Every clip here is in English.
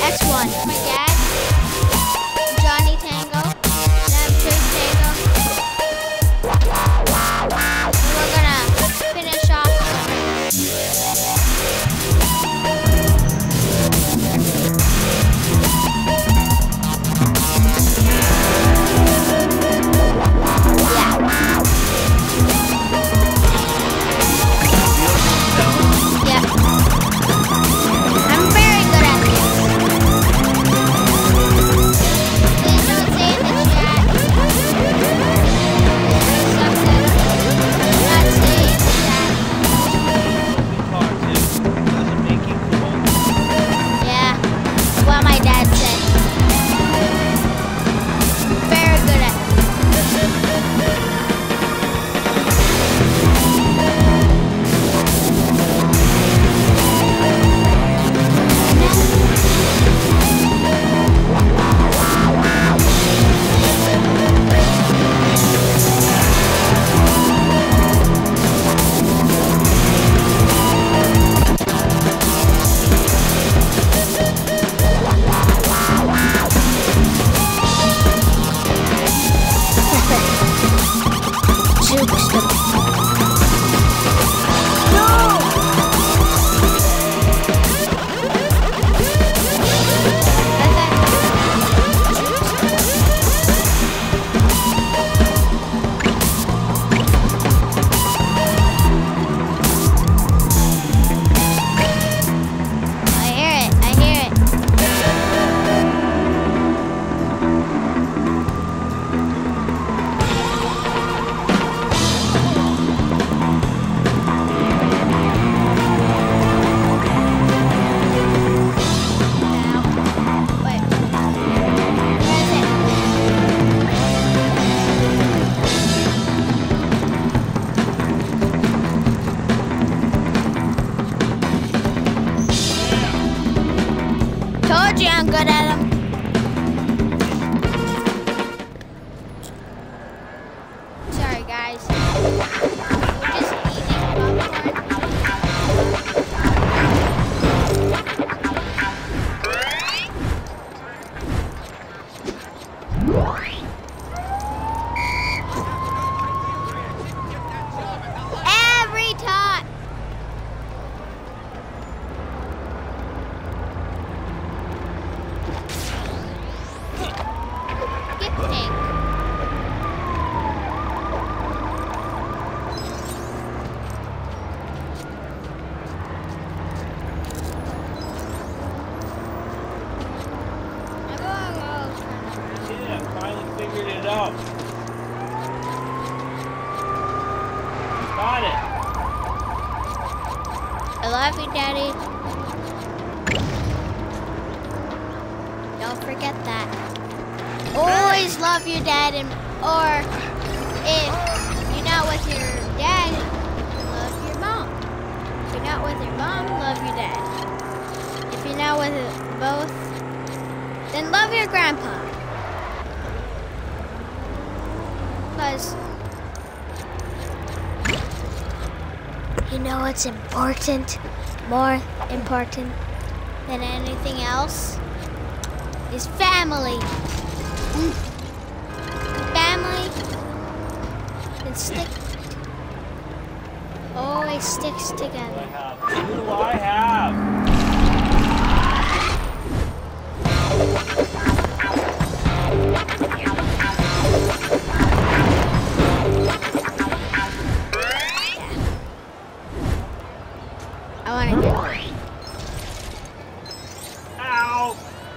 X1. My dad, Johnny Tango, and I'm TraceTango. We're gonna finish off. I'm good at them. Sorry, guys. We're just eating popcorn. Every time. Got it. I love you, Daddy. Don't forget that. Always love your dad, or if you're not with your dad, love your mom. If you're not with your mom, love your dad. If you're not with both, then love your grandpa. Because you know what's important, more important than anything else, is family. Family and always sticks together. Who do I have? I want to get Ow!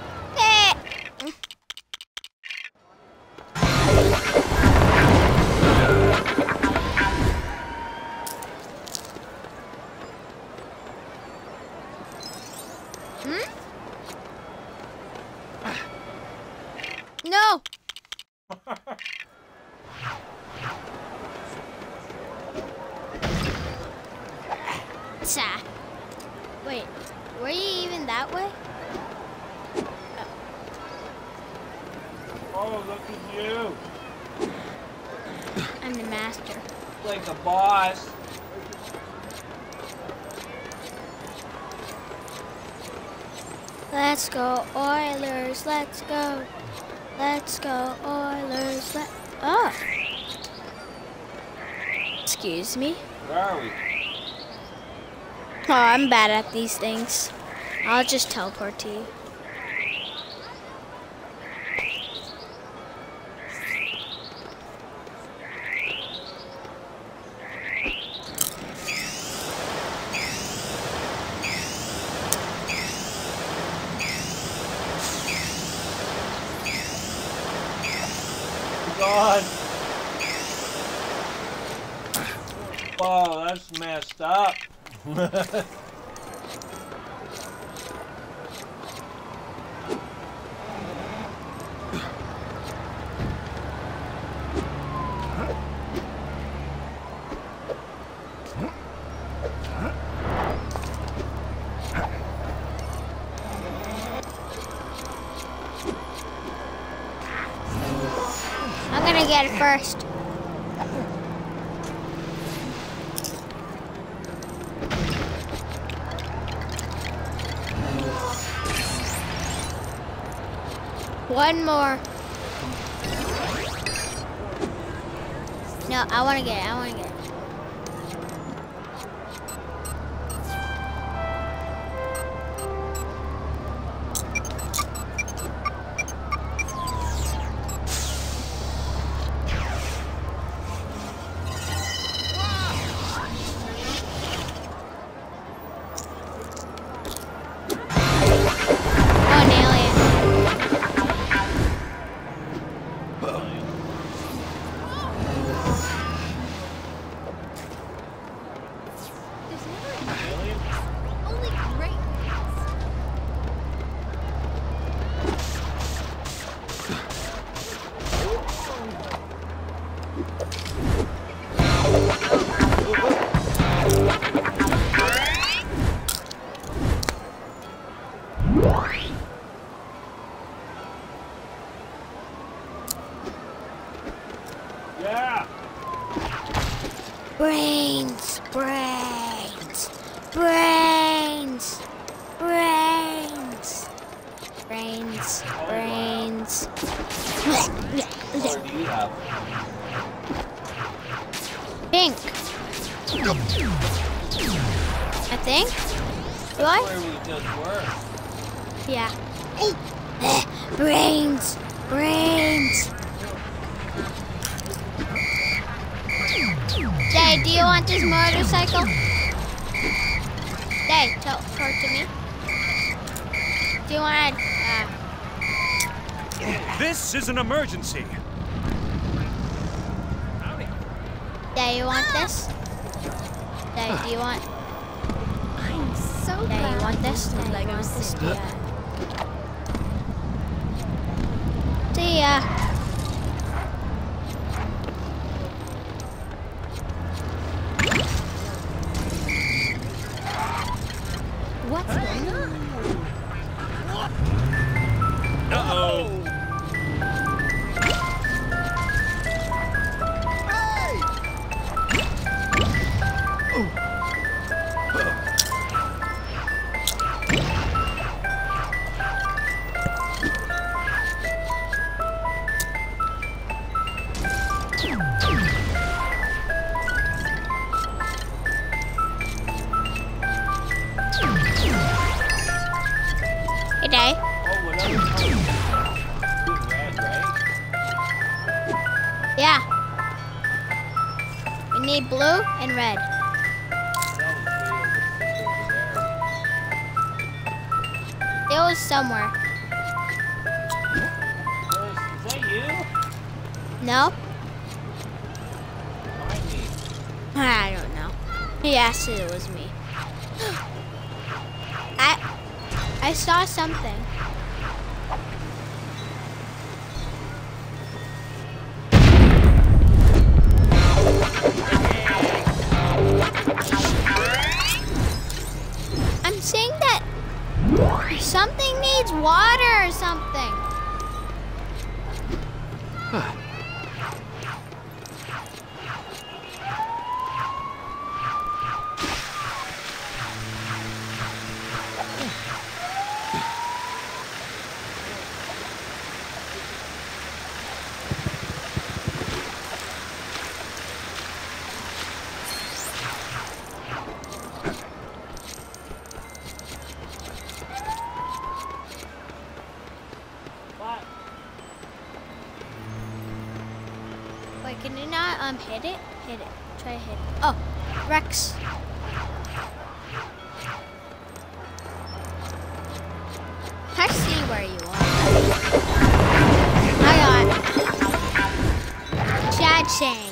No! Wait, were you even that way? Oh, look at you. I'm the master. Like a boss. Let's go, Oilers. Let's go. Let's go, Oilers. Oh. Excuse me. Where are we? Oh, I'm bad at these things. I'll just teleport to you. God. Oh, that's messed up. I'm gonna get it first. One more. No, I wanna get it. I wanna get it. Yeah. Brains, brains, brains, brains, brains, brains. What do you have? Pink. I think. Do I? Where we just were. Yeah. Brains, brains. Day, do you want this motorcycle? Day, teleport to me. Do you want This is an emergency. Day, you want this? Day, do you want? I'm so Day, glad you want this? you Day, you Lego want this? City. Yeah. See ya. What's going on? Uh-oh. Hey, Day. Oh, whatever. Red, right? Yeah. We need blue and red. That was way over It was somewhere. there. Is that you? No? Find me. I don't know. He asked if it was me. I saw something. I'm saying that something needs water or something. Can you not hit it? Hit it. Try to hit it. Oh, Rex. I see where you are. I got Chad Shang.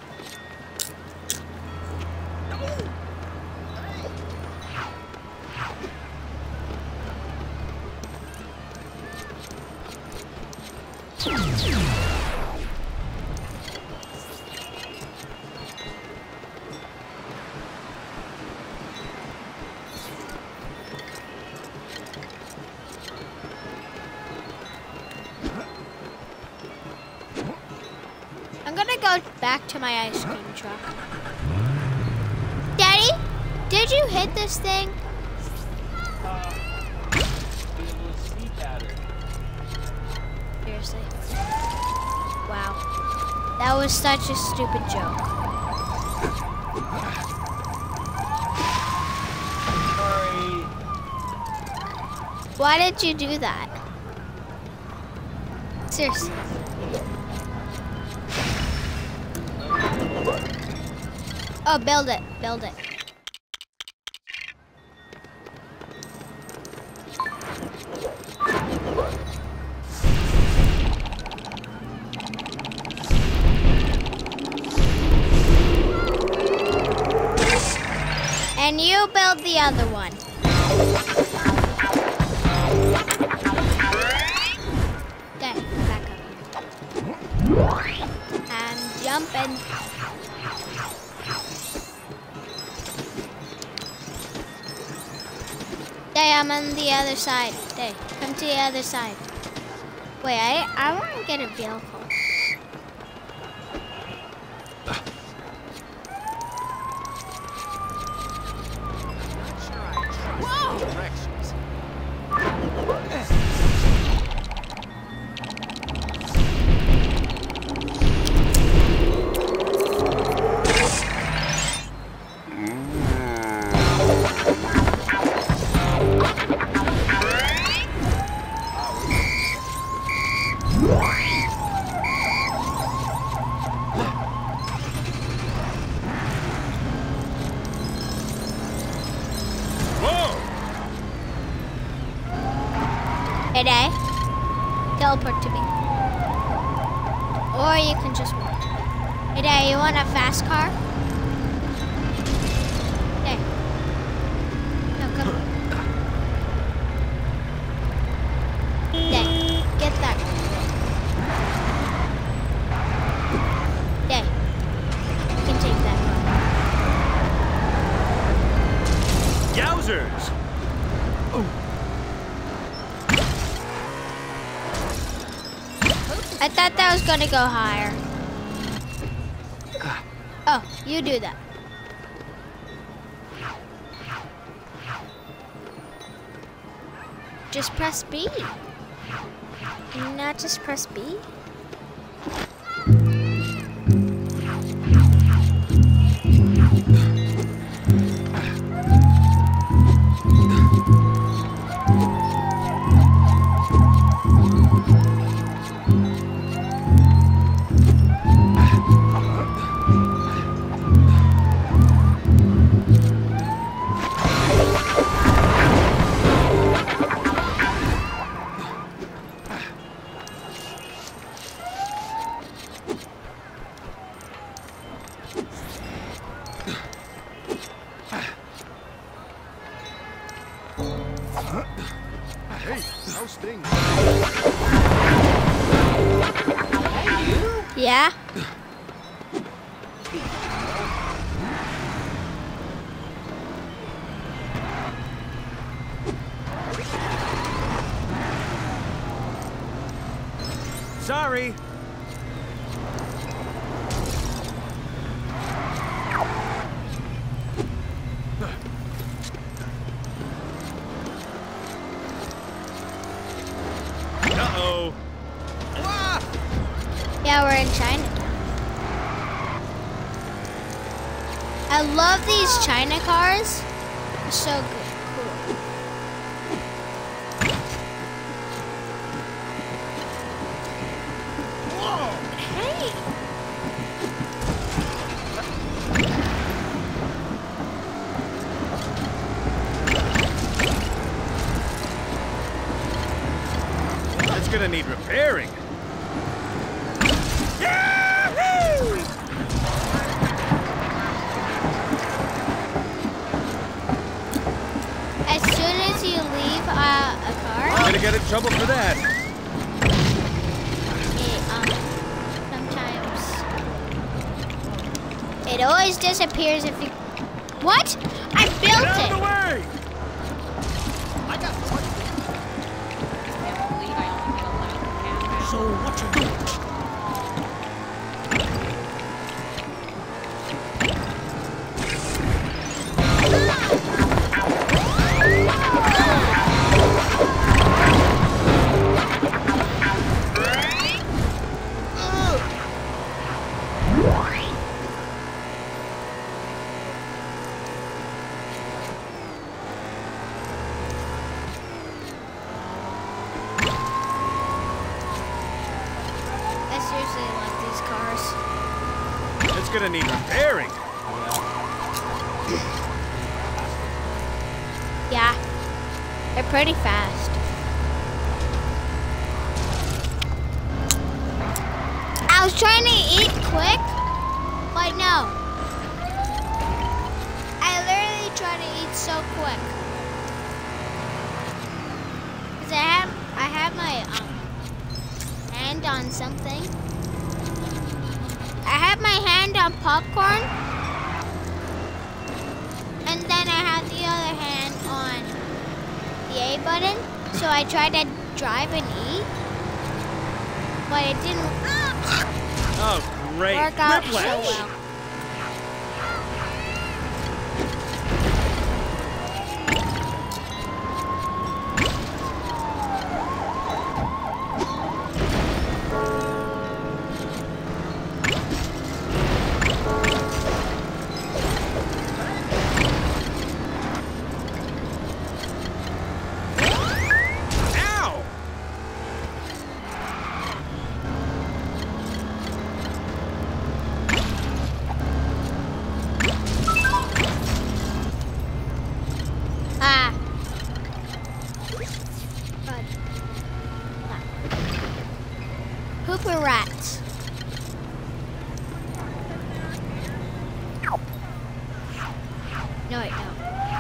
I'm gonna go back to my ice cream truck. Daddy, did you hit this thing? Be able to sleep at her. Seriously. Wow. That was such a stupid joke. Sorry. Why did you do that? Seriously. Oh, build it. Build it. And you build the other one. Okay, back up here. And jump in. Hey, I'm on the other side. Hey, come to the other side. Wait, I want to get a vehicle. Hey, Day. Teleport to me. Or you can just walk. Hey, Day, you want a fast car? Day. No, come. Day, get that. Day, you can take that car. Yowzers! I thought that was gonna go higher. Oh, you do that. Just press B. Can you not just press B? Hey, how's things? Yeah? Sorry. Uh-oh. Yeah, we're in Chinatown. I love these China cars. They're so good. Cool. Hey! gonna need repairing. As soon as you leave a car, I'm gonna get in trouble for that. sometimes it always disappears if you. What? I Get built out of the it. way! I got one. Can't believe I only get a lap. So what you doing? I seriously love these cars. It's gonna need repairing. Yeah, they're pretty fast. I was trying to eat quick, but no. I literally try to eat so quick. Cause I have my hand on something. I have my hand on popcorn, and then I have the other hand on the A button. So I tried to drive and eat, but it didn't Oh, great. work out so Whiplash. well. Ow! Ah. Hooper rats. No, wait, no.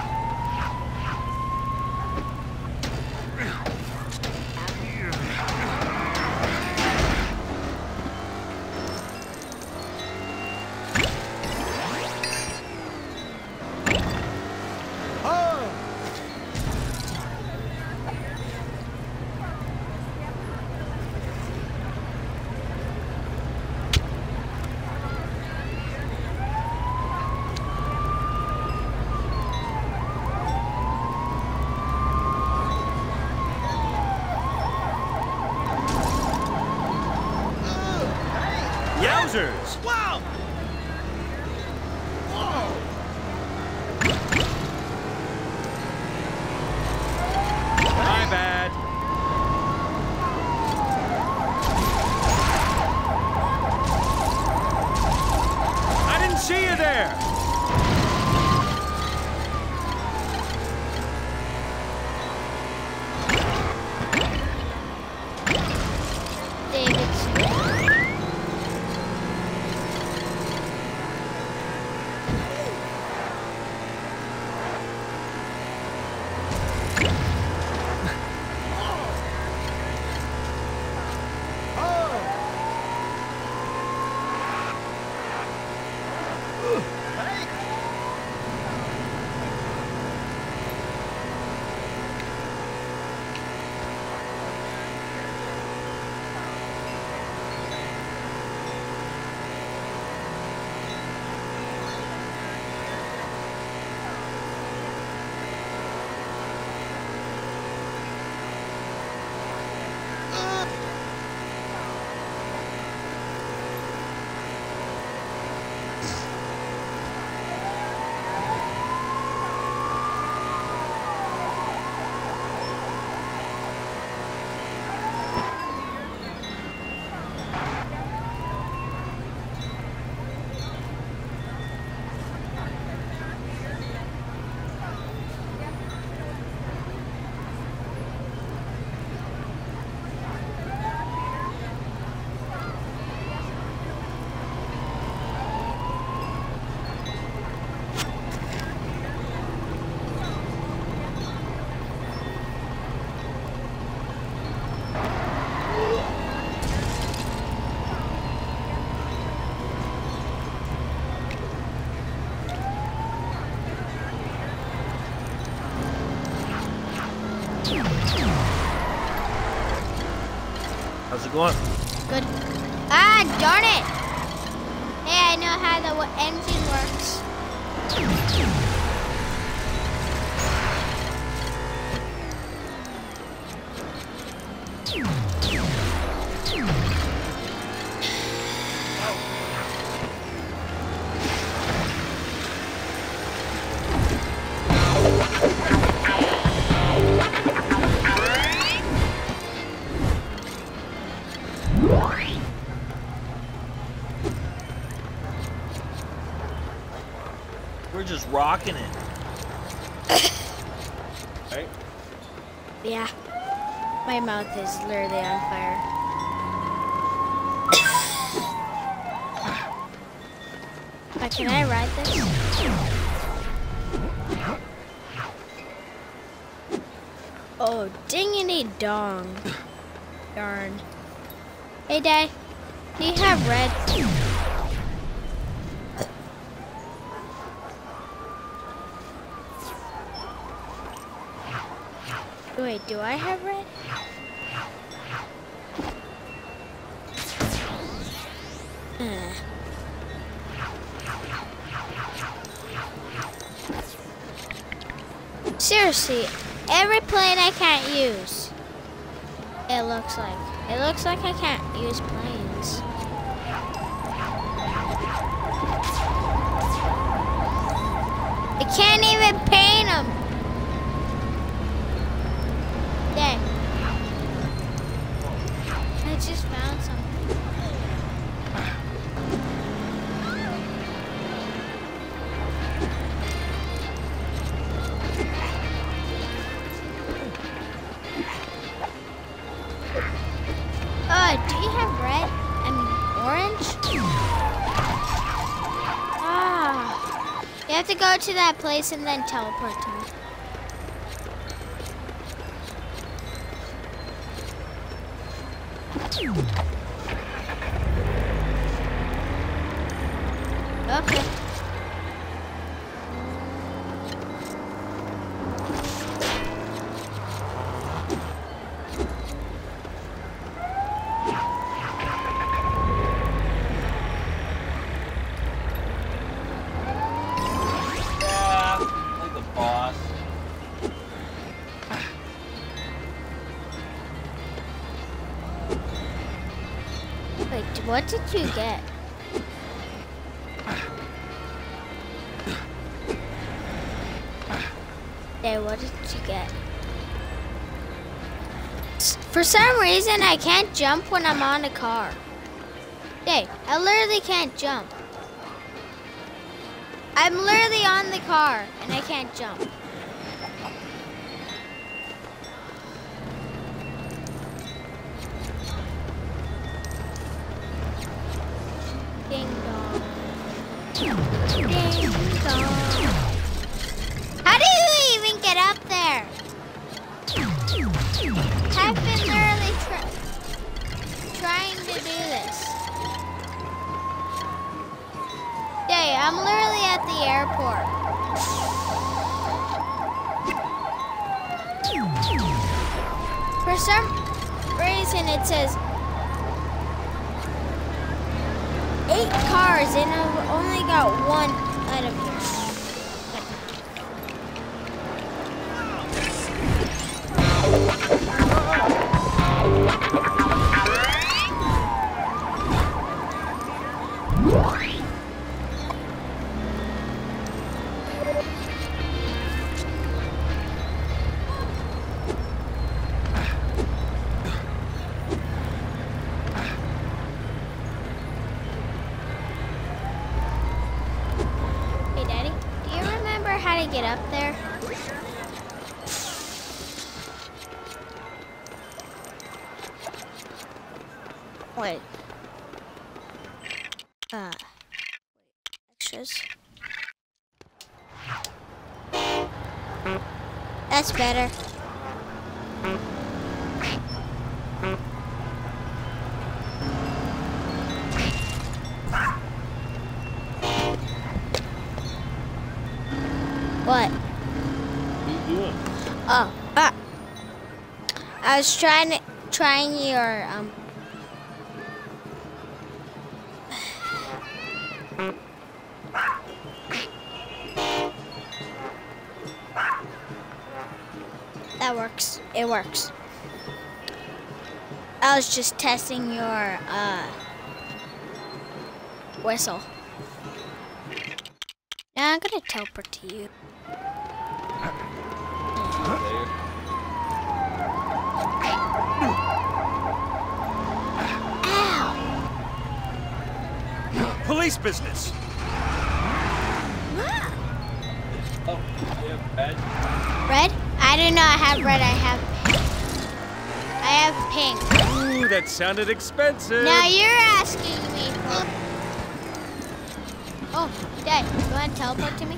Oh! Yowzers! Wow! Whoa! My bad. I didn't see you there. David's. How's it going? Good. Ah, darn it! Hey, I know how the engine works. We're just rocking it. Right? Yeah. My mouth is literally on fire. But can I ride this? Oh, dingity dong. Darn. Hey, Dad. Do you have red? Wait, do I have red? Seriously, every plane I can't use. It looks like I can't use planes. I can't even paint them. There. I just found something. Do you have red? I mean, orange? Ah. You have to go to that place and then teleport to me. Okay. What did you get? Hey, what did you get? For some reason, I can't jump when I'm on a car. Hey, I literally can't jump. I'm literally on the car, and I can't jump. Ding dong. Ding dong. How do you even get up there? I've been literally trying to do this. Hey, I'm literally at the airport. For some reason it says 8 cars and I've only got one out of here. Get up there. Wait. Extras. That's better. What? What are you doing? Oh, I was trying your it works. It works. I was just testing your whistle. Now I'm gonna teleport to you. Ow! Police business. Oh, yeah, red. Red? I didn't know I have red. I have pink. Ooh, that sounded expensive. Now you're asking me for... Oh, Dad, you want to teleport to me?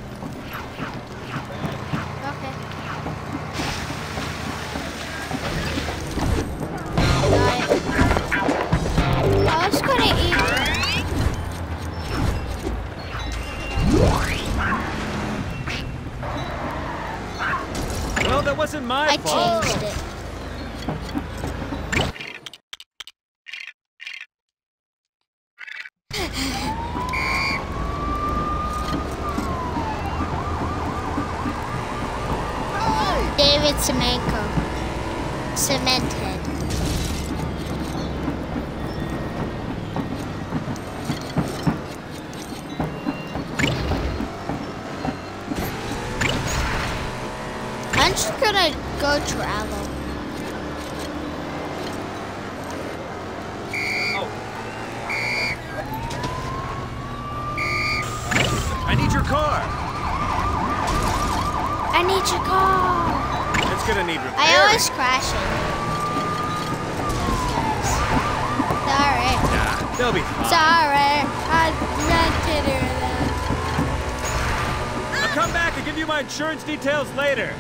Okay. Got it. I was gonna eat... Well, that wasn't my I fault. changed it. David Semenko. Cementhead. I'm just gonna go travel. I need your car. I need your car. It's gonna need repairing. I always crash it. Sorry. Nah, they'll be fine. Sorry. I meant to do that. I'll come back and give you my insurance details later.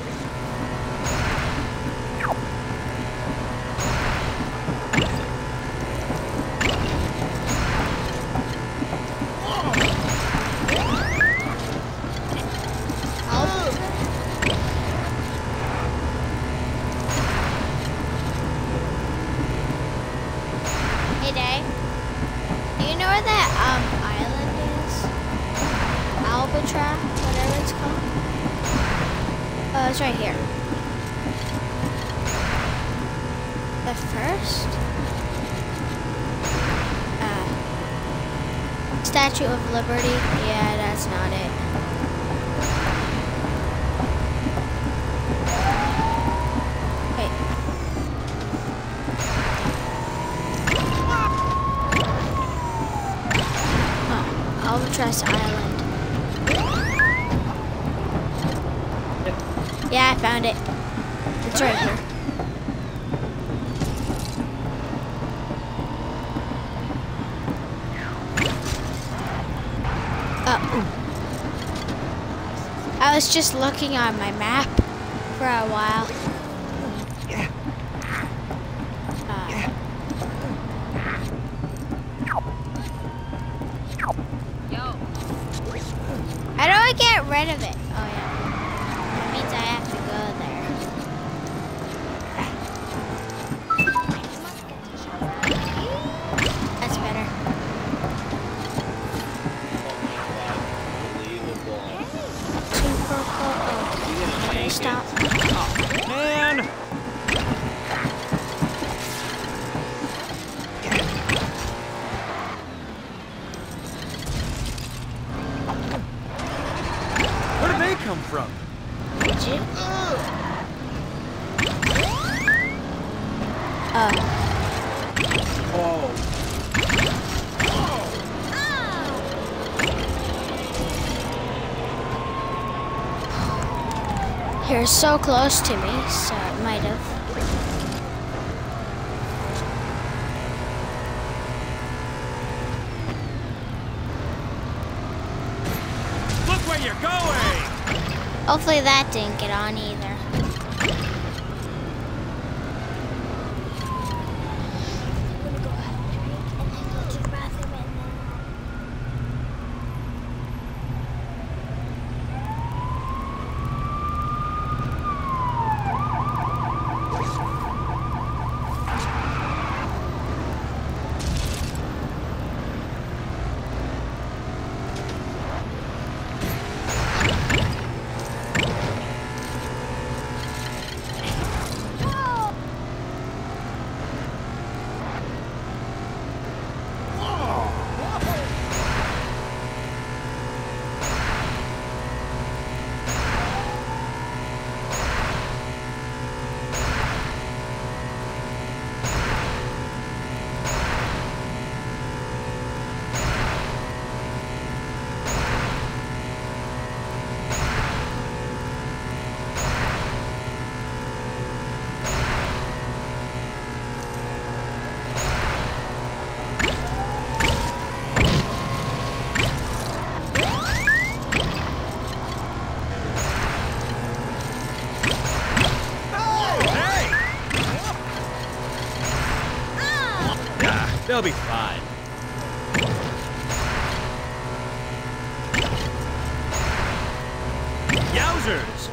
Hey, Dave. Do you know where that island is? Albatross, whatever it's called. Oh, it's right here. The first Statue of Liberty. Yeah, that's not it. Wait. Albatross Island. Yeah, I found it. It's right here. I was just looking on my map for a while. Yo. How do I get rid of it? Oh yeah. That means I have to go there. That's better. Two purple. Okay, stop. Man! Where did they come from? Did you? Oh. You're so close to me, so it might have. Look where you're going! Hopefully that didn't get on either. They'll be fine. Yowzers!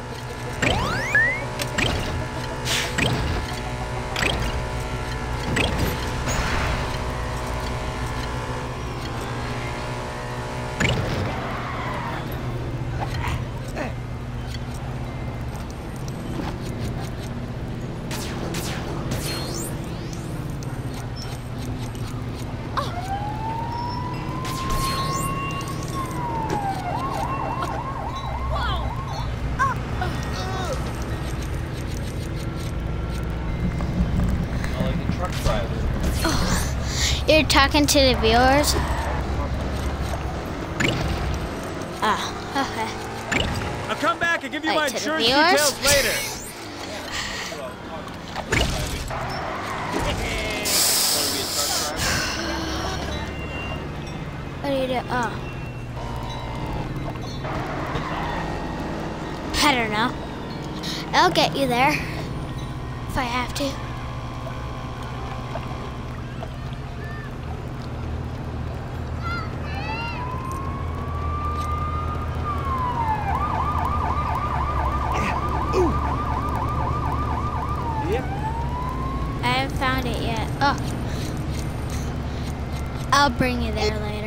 You're talking to the viewers? Ah, okay. I'll come back and give you Wait, my to the insurance viewers? details later. What do you do? Oh. I don't know. I'll get you there. If I have to. I haven't found it yet. Oh. I'll bring you there later.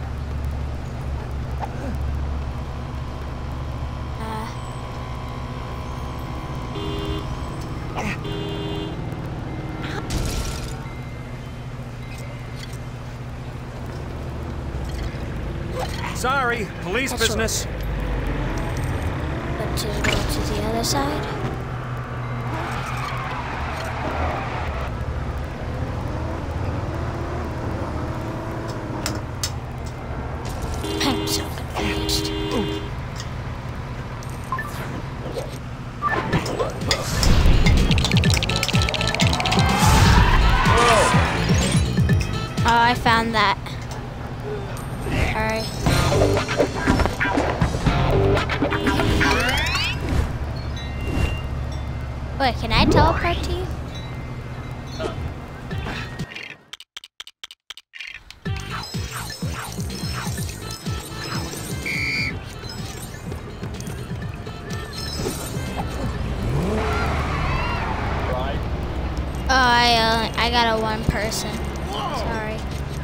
Sorry, police That's business. But to go to the other side? I'm so confused. Oh, I found that. Alright. Wait, can I teleport to you? Oh, I got a one person. Sorry.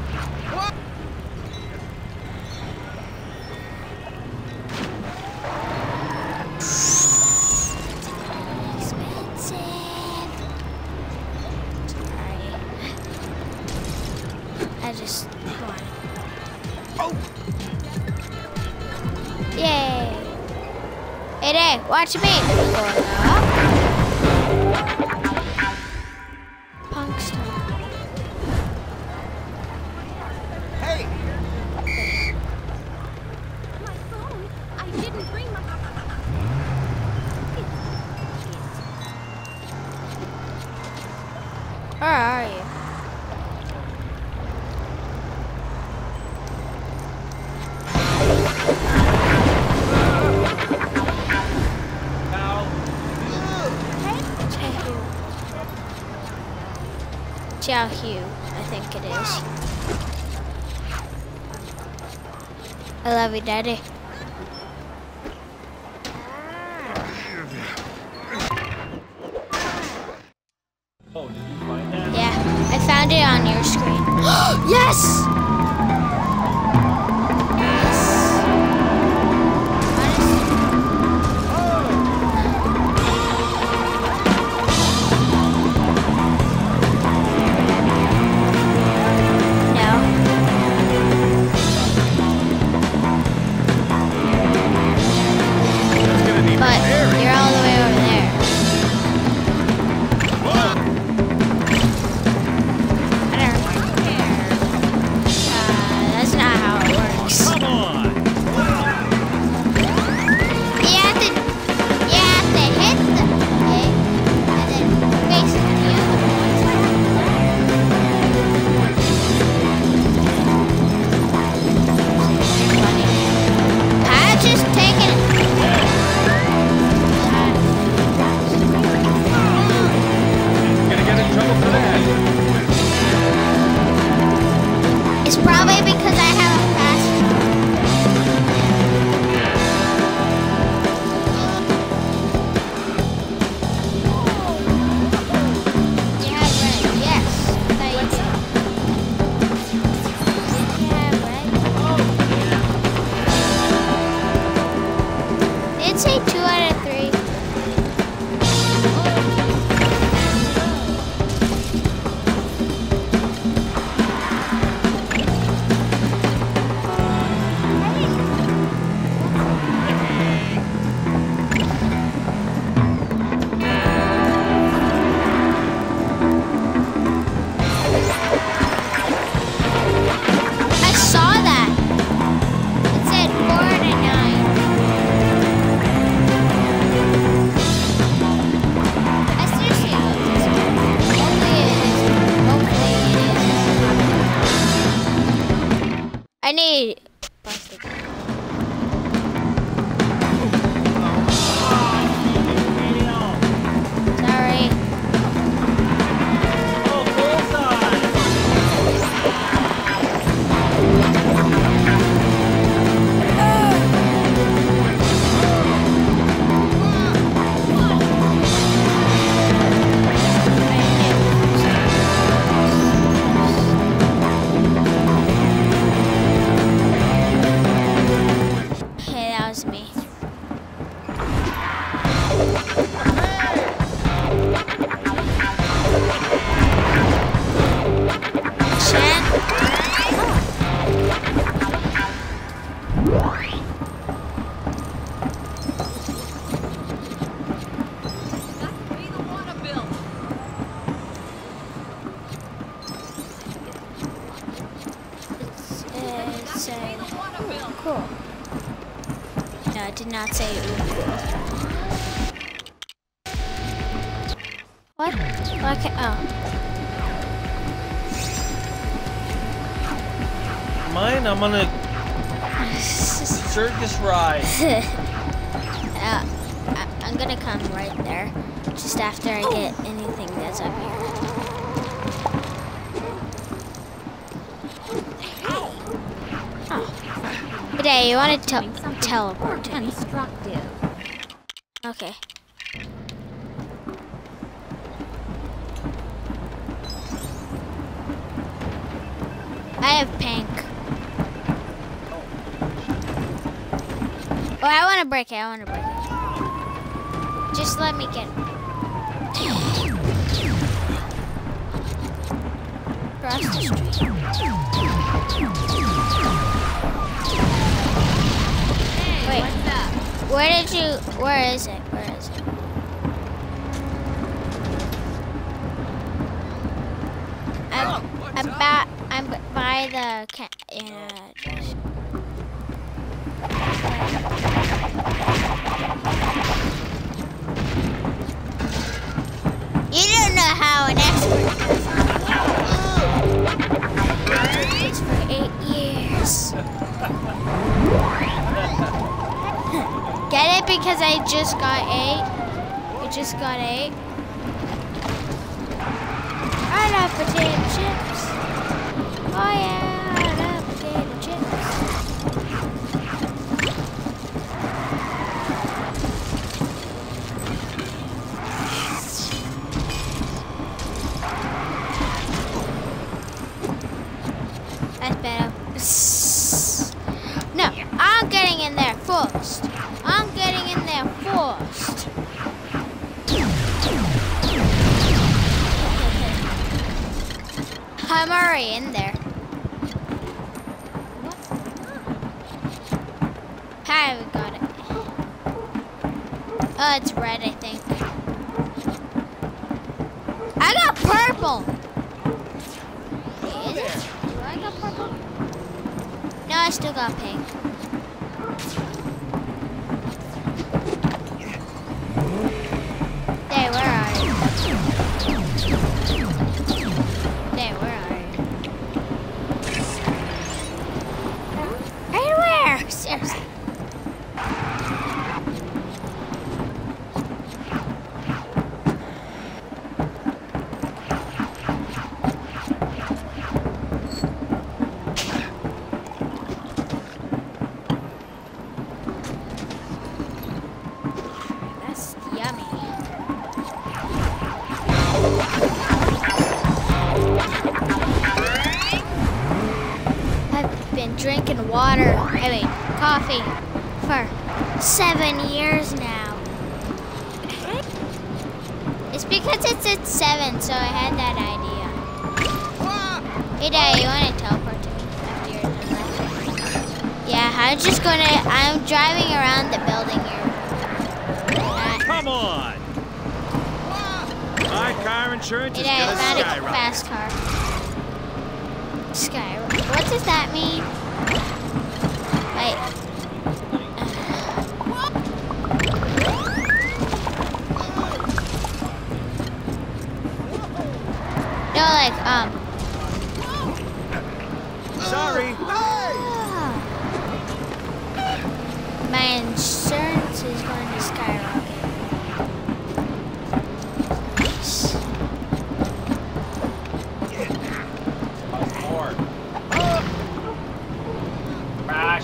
I just want it. Oh! Yay! Hey, Dave, watch me! Going up. Punk star. Hey! My phone. I didn't bring my. Where are you? Chow Hugh, I think it is. I love you, Daddy. Oh, did you find that? Yeah, I found it on your screen. Yes! cool. No, I did not say ooh, cool. What? Okay, oh. Mine, I'm on a circus ride. I'm gonna come right there, just after I get anything that's up here. Oh. But hey, you want to teleport to me? Constructive. Okay. I have pink. Oh, I want to break it. I want to break it. Just let me get it. Cross the street. Hey, Wait. what's up? Where is it? Where is it? I'm by the you don't know how an expert does for 8 years. Get it? Because I just got 8. You just got 8. I love potato chips. Oh yeah, I love potato chips. That's better. No, I'm getting in there first. I'm getting in there first. I'm already in there. Hi, we got it. Oh, it's red, I think. I got purple. Wait, is it? Do I got purple? No, I still got pink. Hey, where are you? Hey, where are you? Right where? Seriously. That's yummy. I've been drinking water, coffee, for 7 years now. It's because it's at 7, so I had that idea. Hey, Dad, you want to teleport to me after you're done that? Yeah, I'm driving around the building here. Come on! My car insurance Hey, is Dad, I gonna found a skyrocket. fast car. Skyrocket. What does that mean? Like, no, like, Sorry. my insurance is going to skyrocket. More. Crash.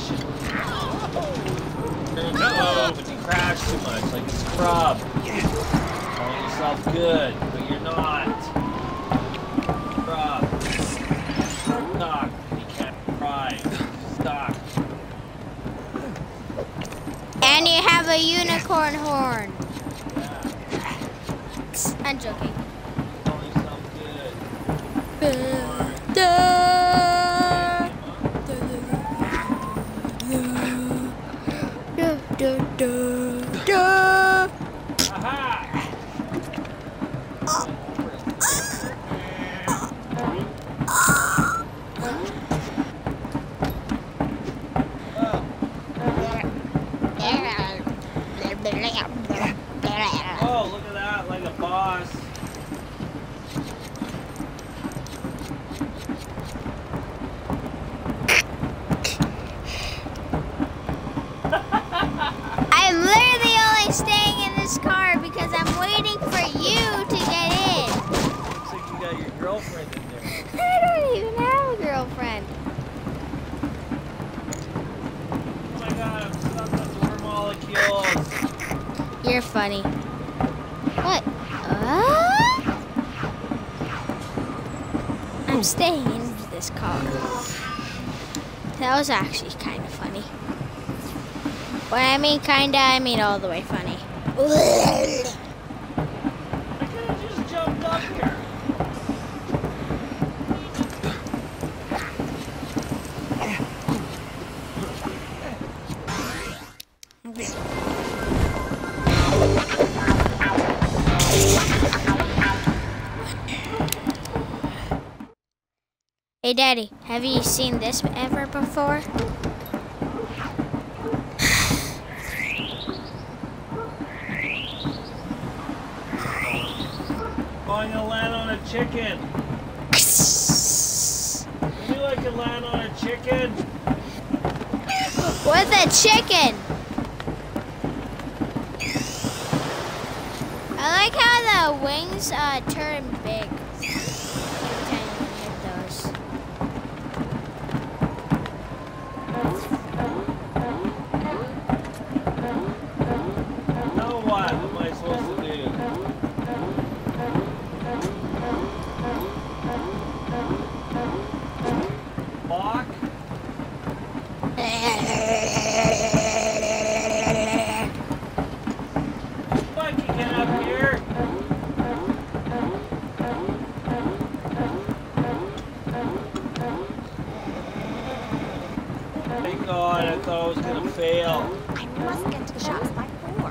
No, but you crash too much, like a scrub. Calling yourself good, but you're not. Scrub. Knock. You can't cry. Stop. And you have a unicorn horn. I'm joking. Calling yourself good. Aha! girlfriend in there. I don't even have a girlfriend. Oh my god, I'm stuck on more molecules. You're funny. What? I'm staying in this car. That was actually kind of funny. When I mean kinda, I mean all the way funny. I could have just jumped up here. Hey Daddy, have you seen this ever before? I'm gonna land on a chicken. I knew I could land on a chicken. With a chicken! I like how the wings turn big. Every time you hit those. Now what am I supposed to do? Walk? If I can get up here. Thank God, I thought I was gonna fail. I must get to the shops by 4.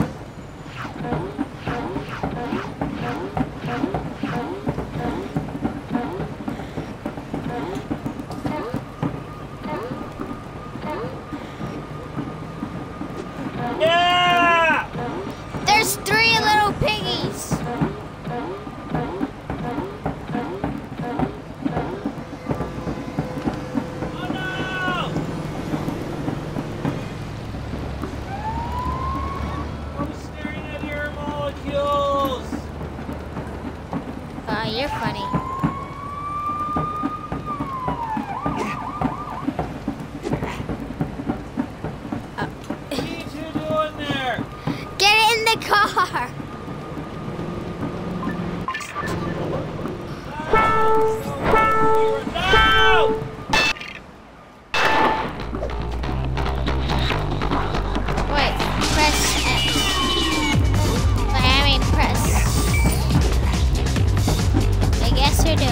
Yeah! There's 3 little piggies! Oh no! I'm staring at your molecules! You're funny. What are you two doing there? Get in the car! No! Wait, press X. I mean, press. I guess you're doing it.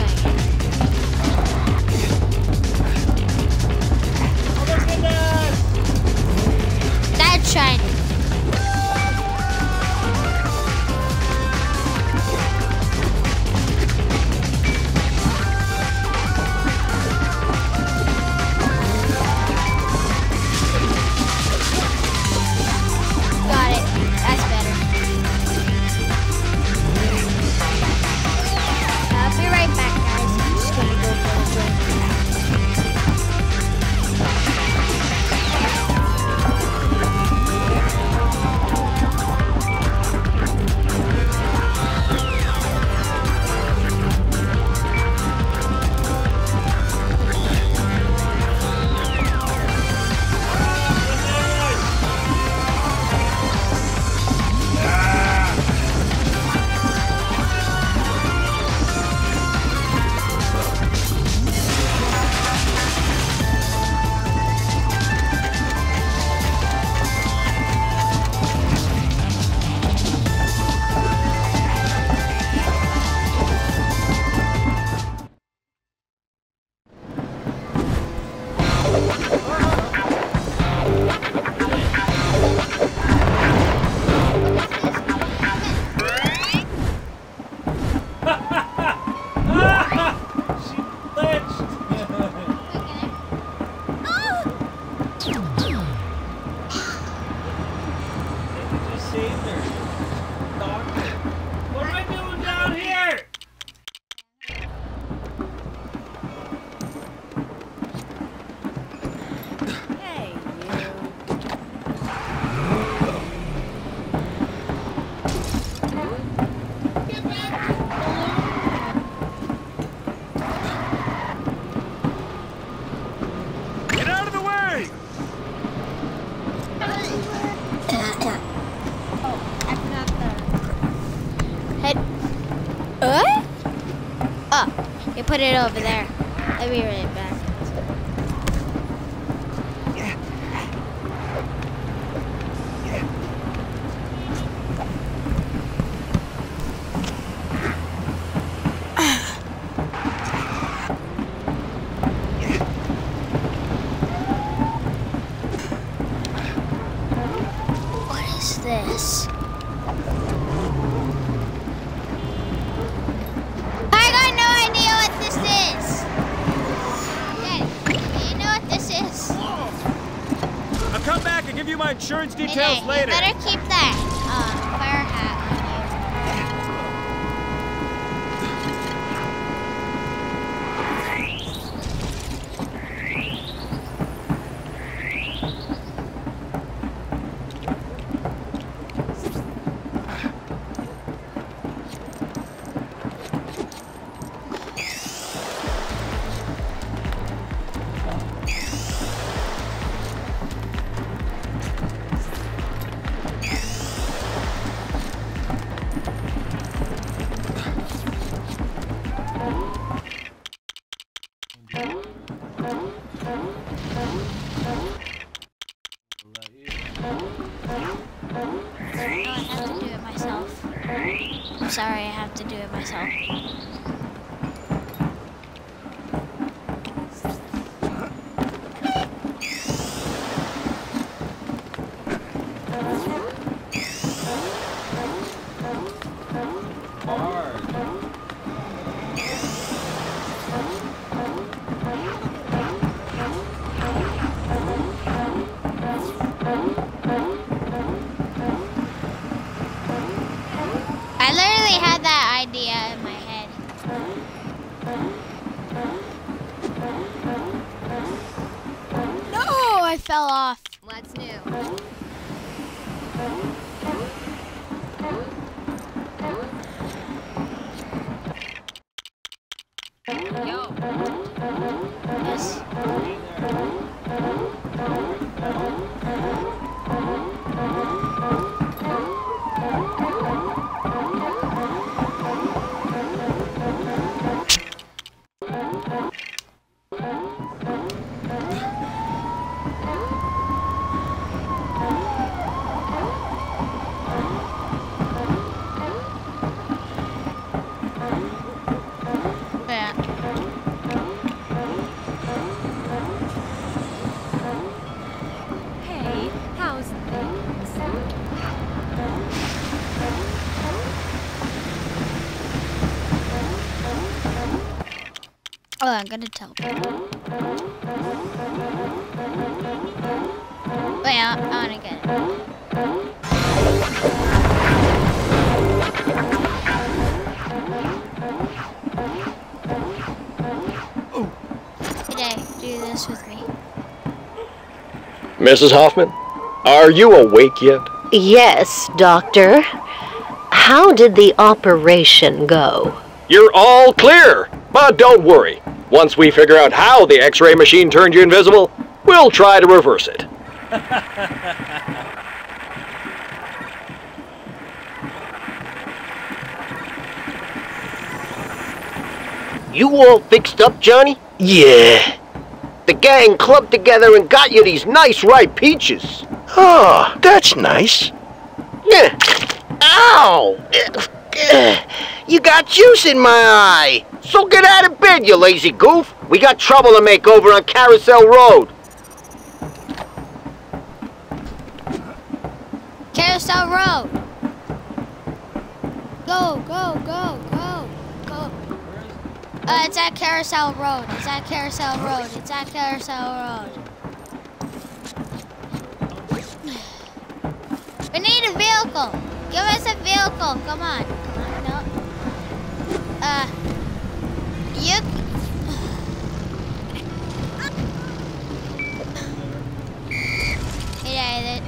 Oh my goodness! That's shiny. Got it. That's better. I'll be right back, guys. You put it over there. I'll be right back. What is this? I got no idea what this is. Daddy, do you know what this is? I'll come back and give you my insurance Hey, details Daddy, later. you better keep that fire hat I'm sorry, I have to do it myself. I literally had that idea in my head. No, I fell off. What's new? Yo. Yes. Yeah. Hey, how's things? Oh, I'm gonna teleport. Wait, I wanna get it. Today, do this with me. Mrs. Hoffman, are you awake yet? Yes, Doctor. How did the operation go? You're all clear, but don't worry. Once we figure out how the X-ray machine turned you invisible, we'll try to reverse it. You all fixed up, Johnny? Yeah. The gang clubbed together and got you these nice ripe peaches. Oh, that's nice. Yeah. Ow! You got juice in my eye. So get out of bed, you lazy goof. We got trouble to make over on Carousel Road. Carousel Road. Go, go, go, go, go. It's at Carousel Road. It's at Carousel Road. It's at Carousel Road. We need a vehicle. Give us a vehicle. Come on. No. You. Yeah,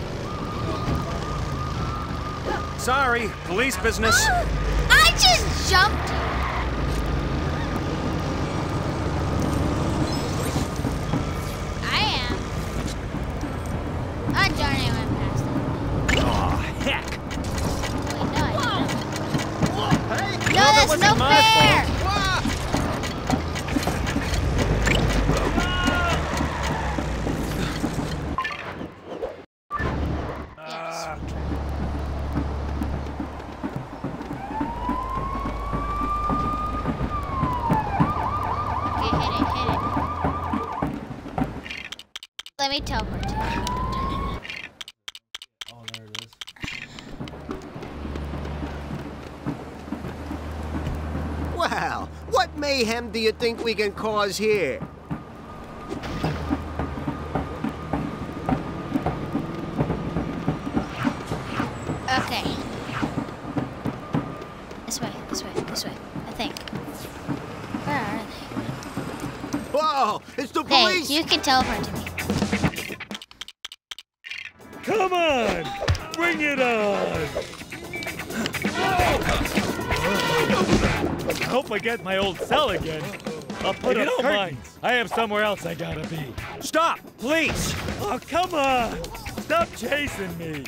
Sorry, police business. I just jumped. I am. Oh, Johnny went past it. Aw, heck. Wait, no, I didn't. Hey, No, that's wasn't no my fair. fault. me teleport to you. Oh, there it is. Wow, what mayhem do you think we can cause here? Okay. This way, this way, this way. I think. Where are they? Whoa, it's the Hey, police! you can teleport to me. Come on! Bring it on! I hope I get my old cell again. I'll put up curtains. I have somewhere else I gotta be. Stop, please! Oh, come on! Stop chasing me!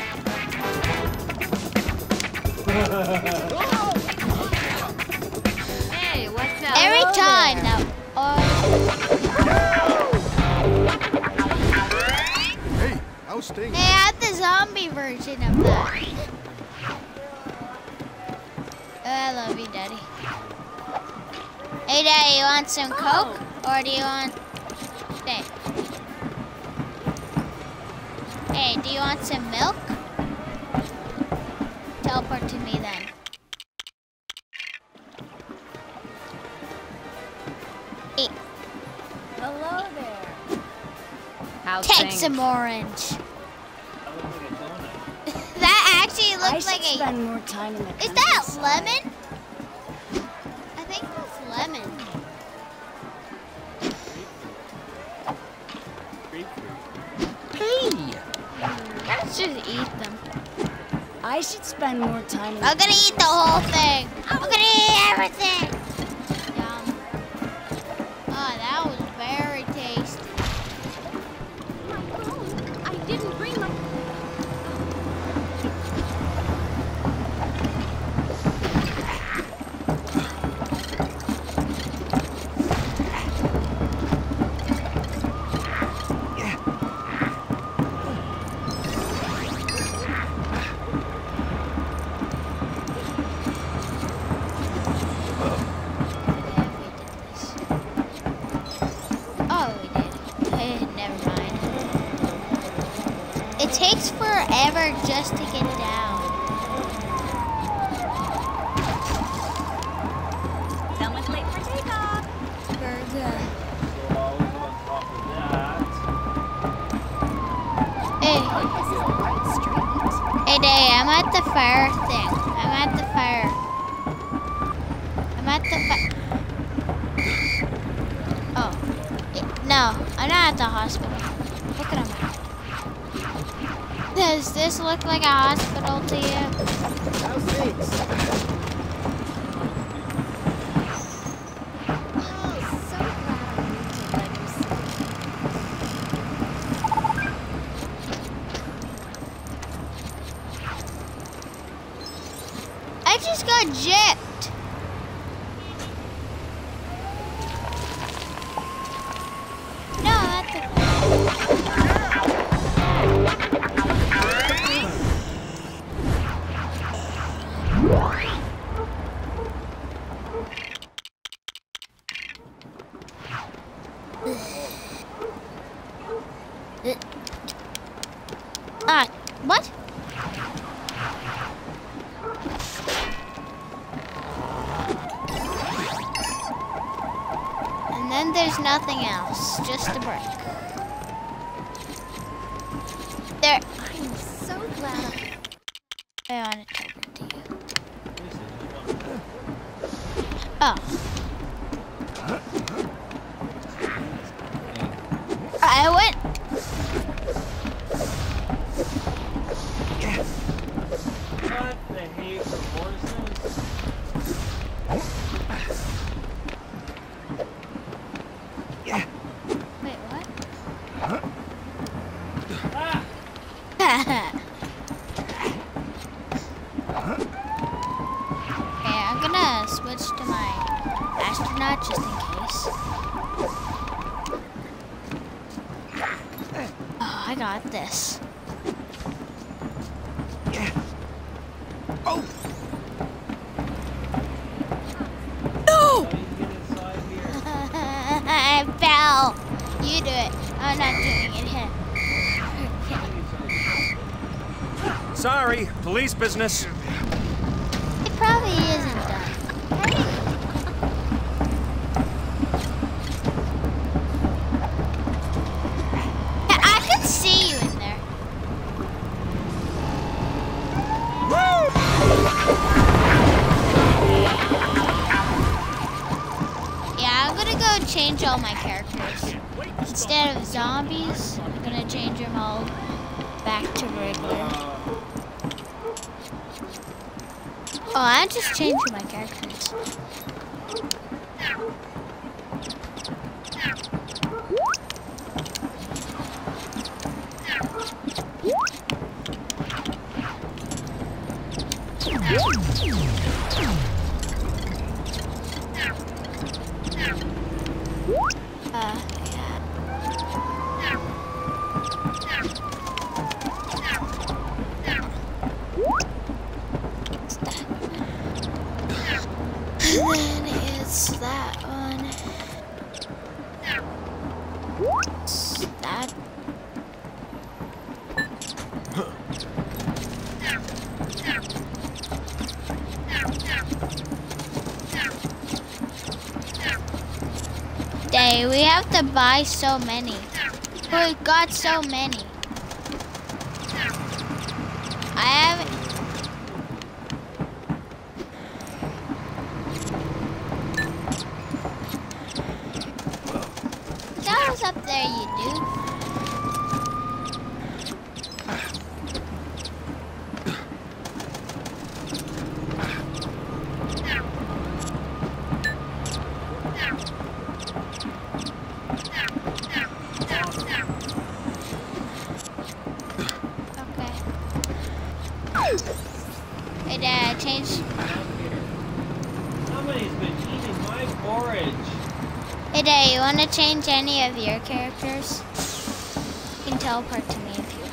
Hey, what's up? Every time now. Hey, how's things? Hey, I had the zombie version of that. Oh, I love you, Daddy. Hey, Daddy, you want some Coke? Or do you want... Hey. Hey, do you want some milk? Teleport to me then. Hey, Hello there. How's take things? some orange. That looks like a donut. That actually I looks like should a... spend more time in the Is that countryside. lemon? I think that's lemon. Hey! Let's just eat them. I should spend more time in I'm gonna eat the whole thing. I'm gonna eat everything. Yum. Oh, that was very tasty. I didn't bring my... Oh, we did. Never mind. It takes forever just to get down. Someone's late for takeoff. Burger. So I'll go on top of that. Hey, hey, Day, I'm at the fire thing. I'm at the fire. I'm at the fire. Oh. No, I'm not at the hospital. Look at him. Does this look like a hospital to you? How's things? So glad I moved to Legacy. I just got gypped. No, that's the... What? And then there's nothing else, just a brick. There. I'm so glad I want to talk to you. Oh. I went. What the hate for horses? Wait, what? Ah! Okay, I'm gonna switch to my astronaut just in case. Oh, I got this. Oh! No! How do you get inside here? I fell. You do it. I'm not doing it. Sorry, police business. It probably isn't done. Yeah, I could see you in there. Yeah, I'm gonna go change all my characters. Instead of zombies, I'm gonna change them all back to regular. Oh, I'm just changing my characters. And then it's that one. That. Day, we have to buy so many. We got so many. I haven't. That was up there, you do. Hey, Dad, change. Somebody's been eating my porridge. Hey, Dad, you want to change any of your characters? You can teleport to me if you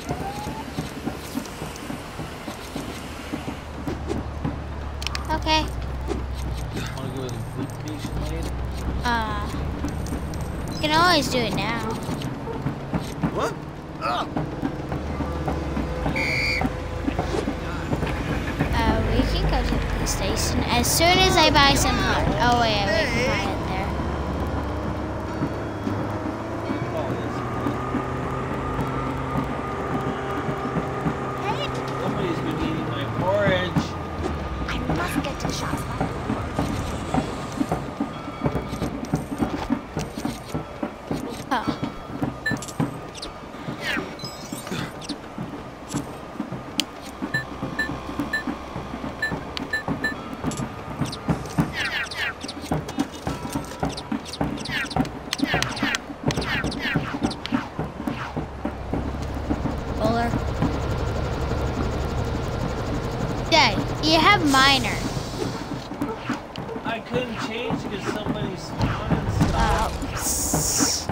want. Okay. Want to go to the food station later? You can always do it now. What? We can go to the station as soon as I buy some hot. Oh wait, we can buy it there. Somebody's been eating my porridge. I must get to the shops. Oh. Dad, you have minor. I couldn't change because somebody spawned and stuff.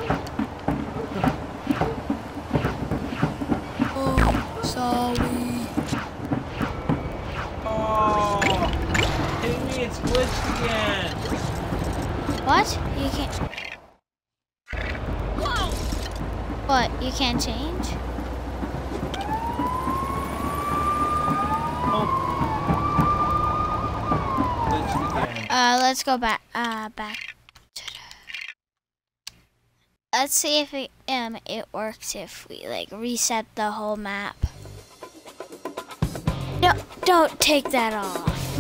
Oh, sorry. Oh, dang me, it's glitched again. What? You can't. Whoa! What? You can't change? Let's go back. Back. Let's see if it works if we like reset the whole map. No, don't take that off.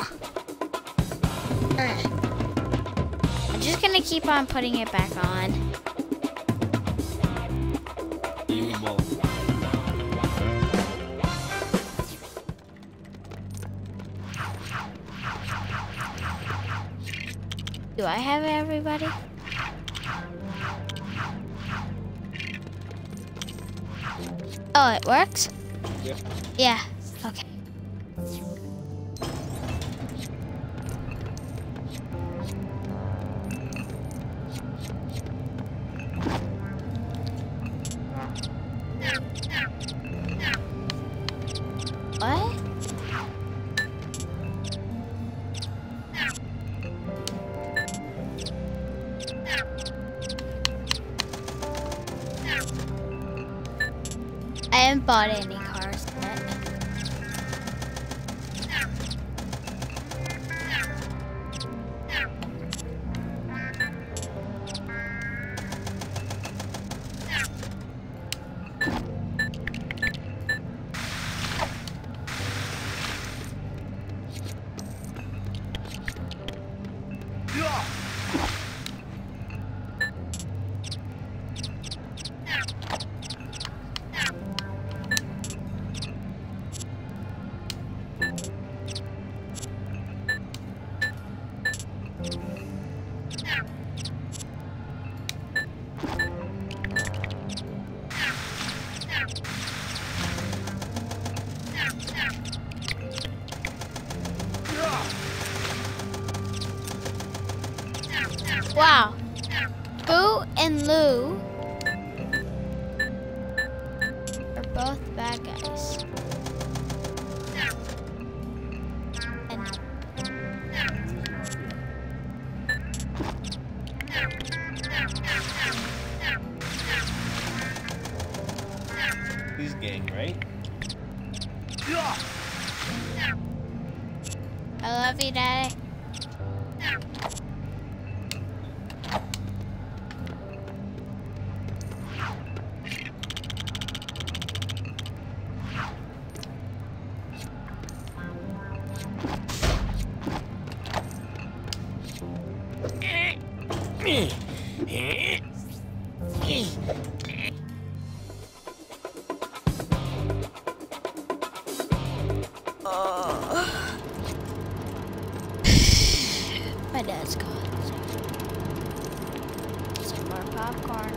I'm just gonna keep on putting it back on. Do I have everybody? Oh, it works? Yep. Yeah, okay. What? I haven't bought any cars yet. Wow. Boo and Lou are both bad guys. And He's gang, right? I love you, Daddy. My dad's gone. Some more popcorn.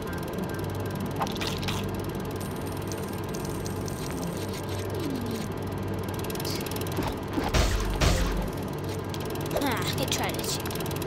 He tried to shoot.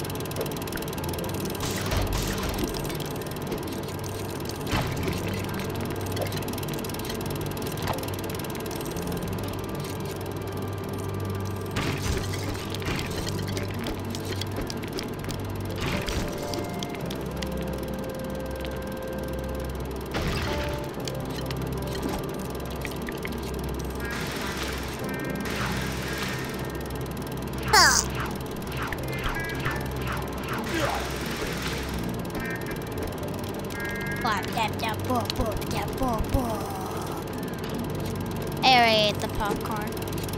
I already ate the popcorn.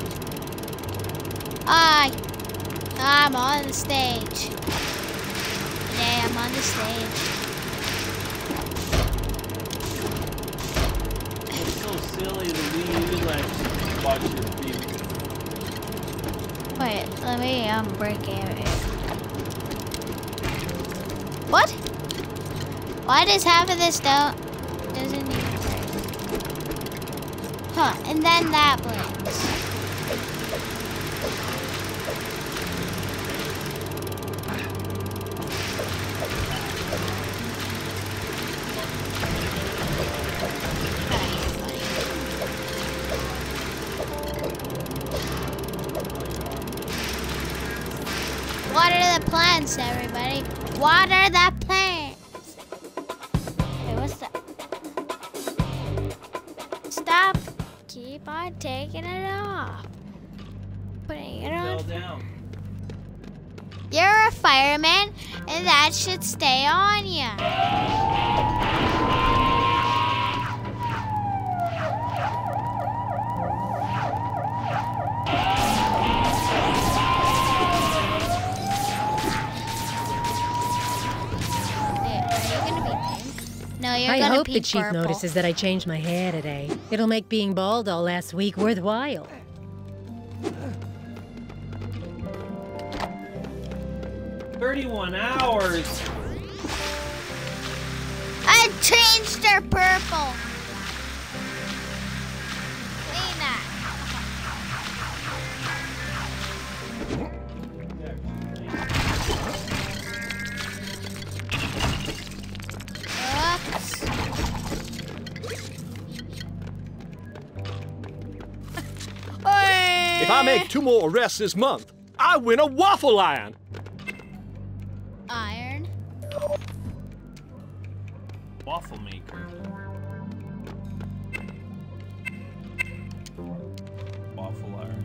I'm on the stage. Today I'm on the stage. It's so silly to leave like watch your TV. Wait, let me break it. What? Why does half of this doesn't even break? Huh, and then that breaks. Water the plants, everybody. Water the plants. Wait, what's that? Stop. Keep on taking it off. Putting it on. Down. You're a fireman, and that should stay on you. I hope the chief notices that I changed my hair today. It'll make being bald all last week worthwhile. 31 hours. I changed her purple. Clean that. If I make 2 more arrests this month, I win a waffle iron. Iron? Waffle maker. Waffle iron.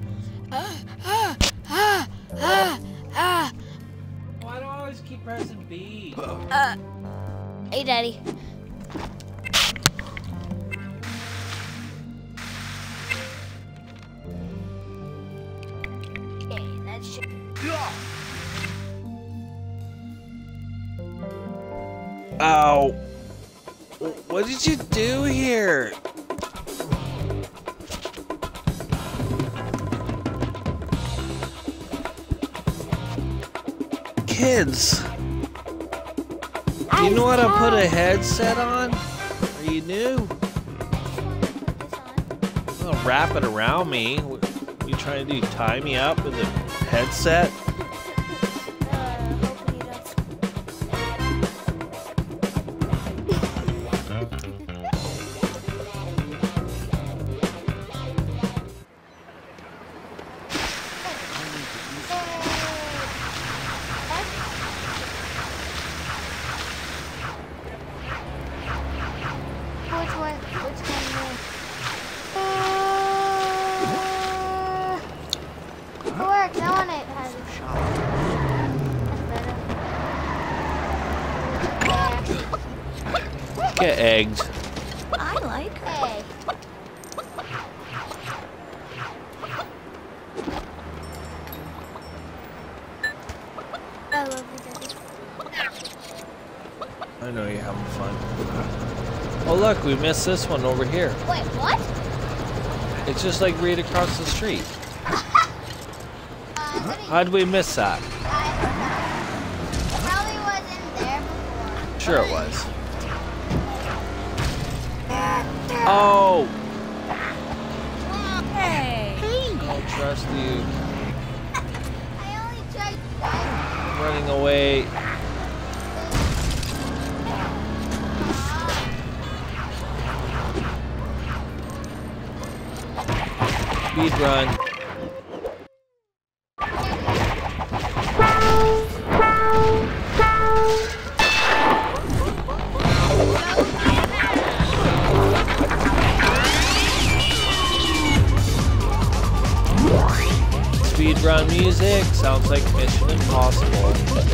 Why do I always keep pressing B? Hey, Daddy. Ow. What did you do here? kids. You know how to put a headset on? Are you new? Well, wrap it around me. What you trying to do? Tie me up with a headset? Get eggs. I like egg. I love you, Daddy. I know you're having fun. Oh look, we missed this one over here. Wait, what? It's just like right across the street. How did we miss that? It probably wasn't there before. Sure it was. Oh! Hey! I don't trust you. I only tried I'm running away. Speed run. Speedrun music sounds like Mission Impossible.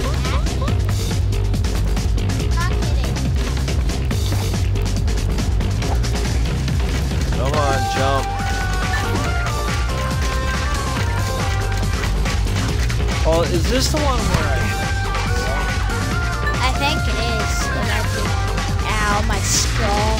Come on, jump. Oh, is this the one where I think it is. Ow, my skull.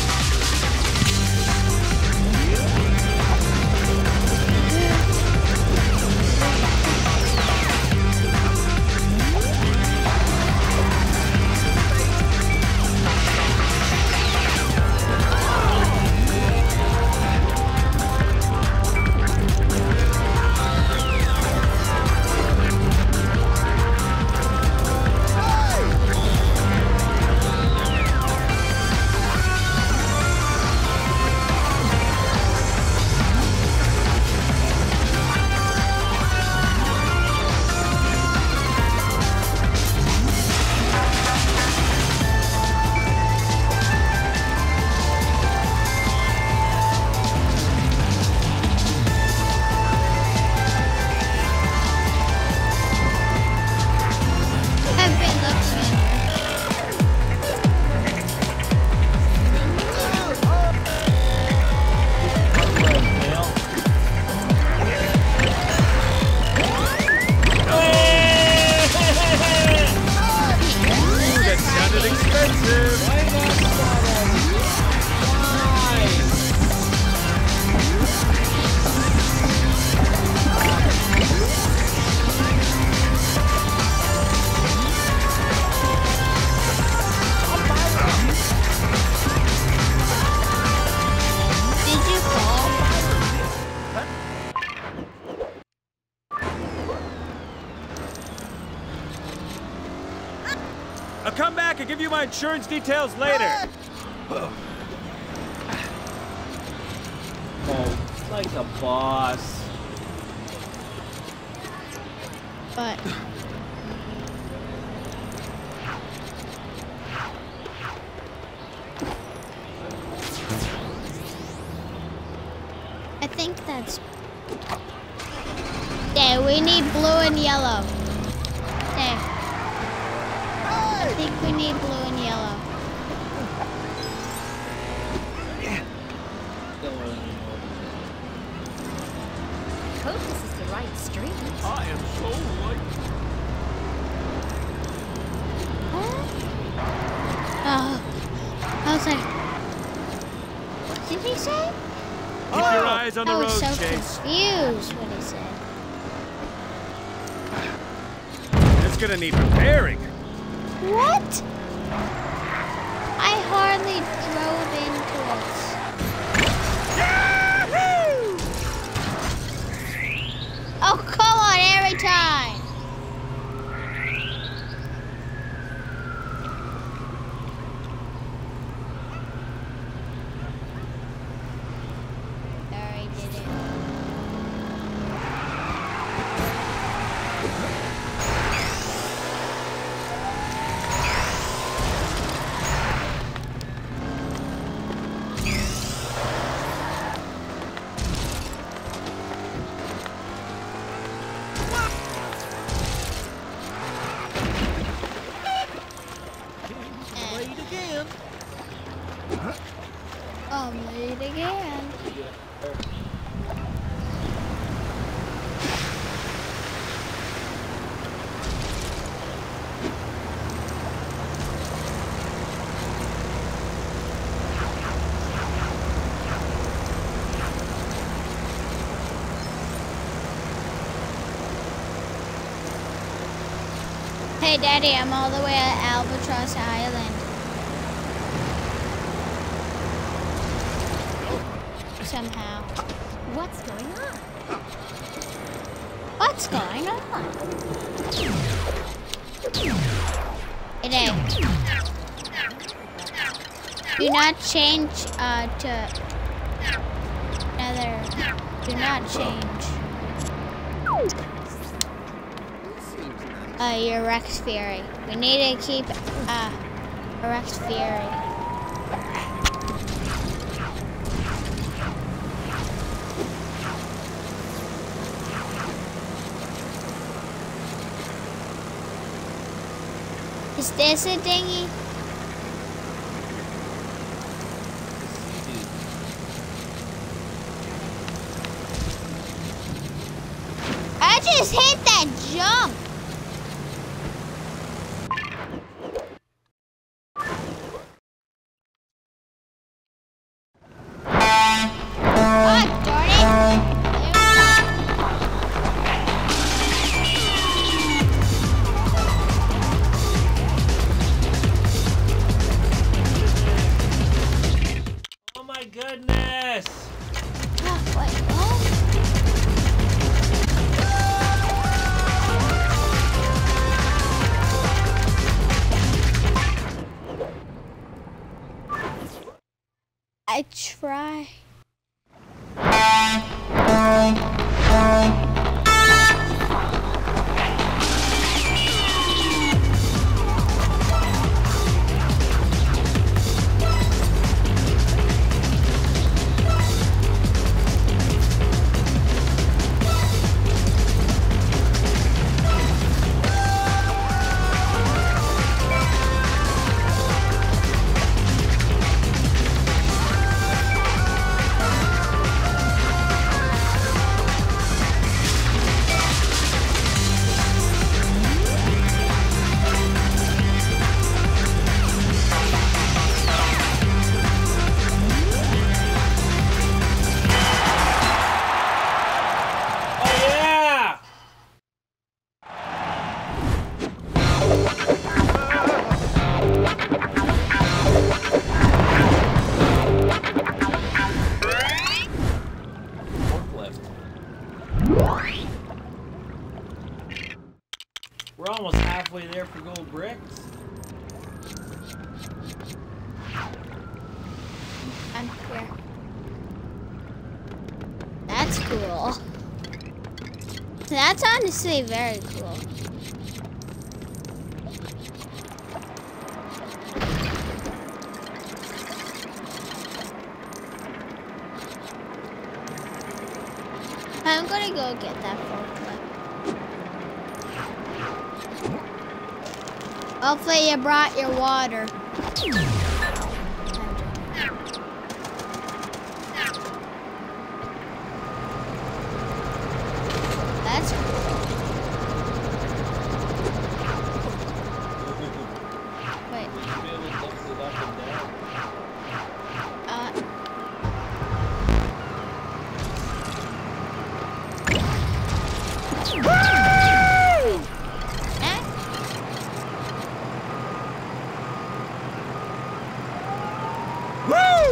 I'll come back and give you my insurance details later. Oh, like a boss. But I think that's there. We need blue and yellow. There. I think we need blue and yellow. Hope this is the right street. I am so right. Oh, I was like, what did he say? Keep your eyes on the I road, was so Chase. confused what he said. Let's gonna need repairing. What? I hardly drove into it. Oh, come on, every time. Sorry, did it. I'm late again. Hey, Daddy, I'm all the way at Albatross Island. Somehow. What's going on? What's going on? It is. Do not change to another. Do not change. Your Rex Fury. We need to keep a Rex Fury. Is this a dinghy? I just hit that jump. Oh, darn it. Oh my goodness! Wait, what? I try. We're almost halfway there for gold bricks. I'm here. That's cool. That's honestly very cool. I'm gonna go get that forklift. Hopefully you brought your water. That's cool. Wait.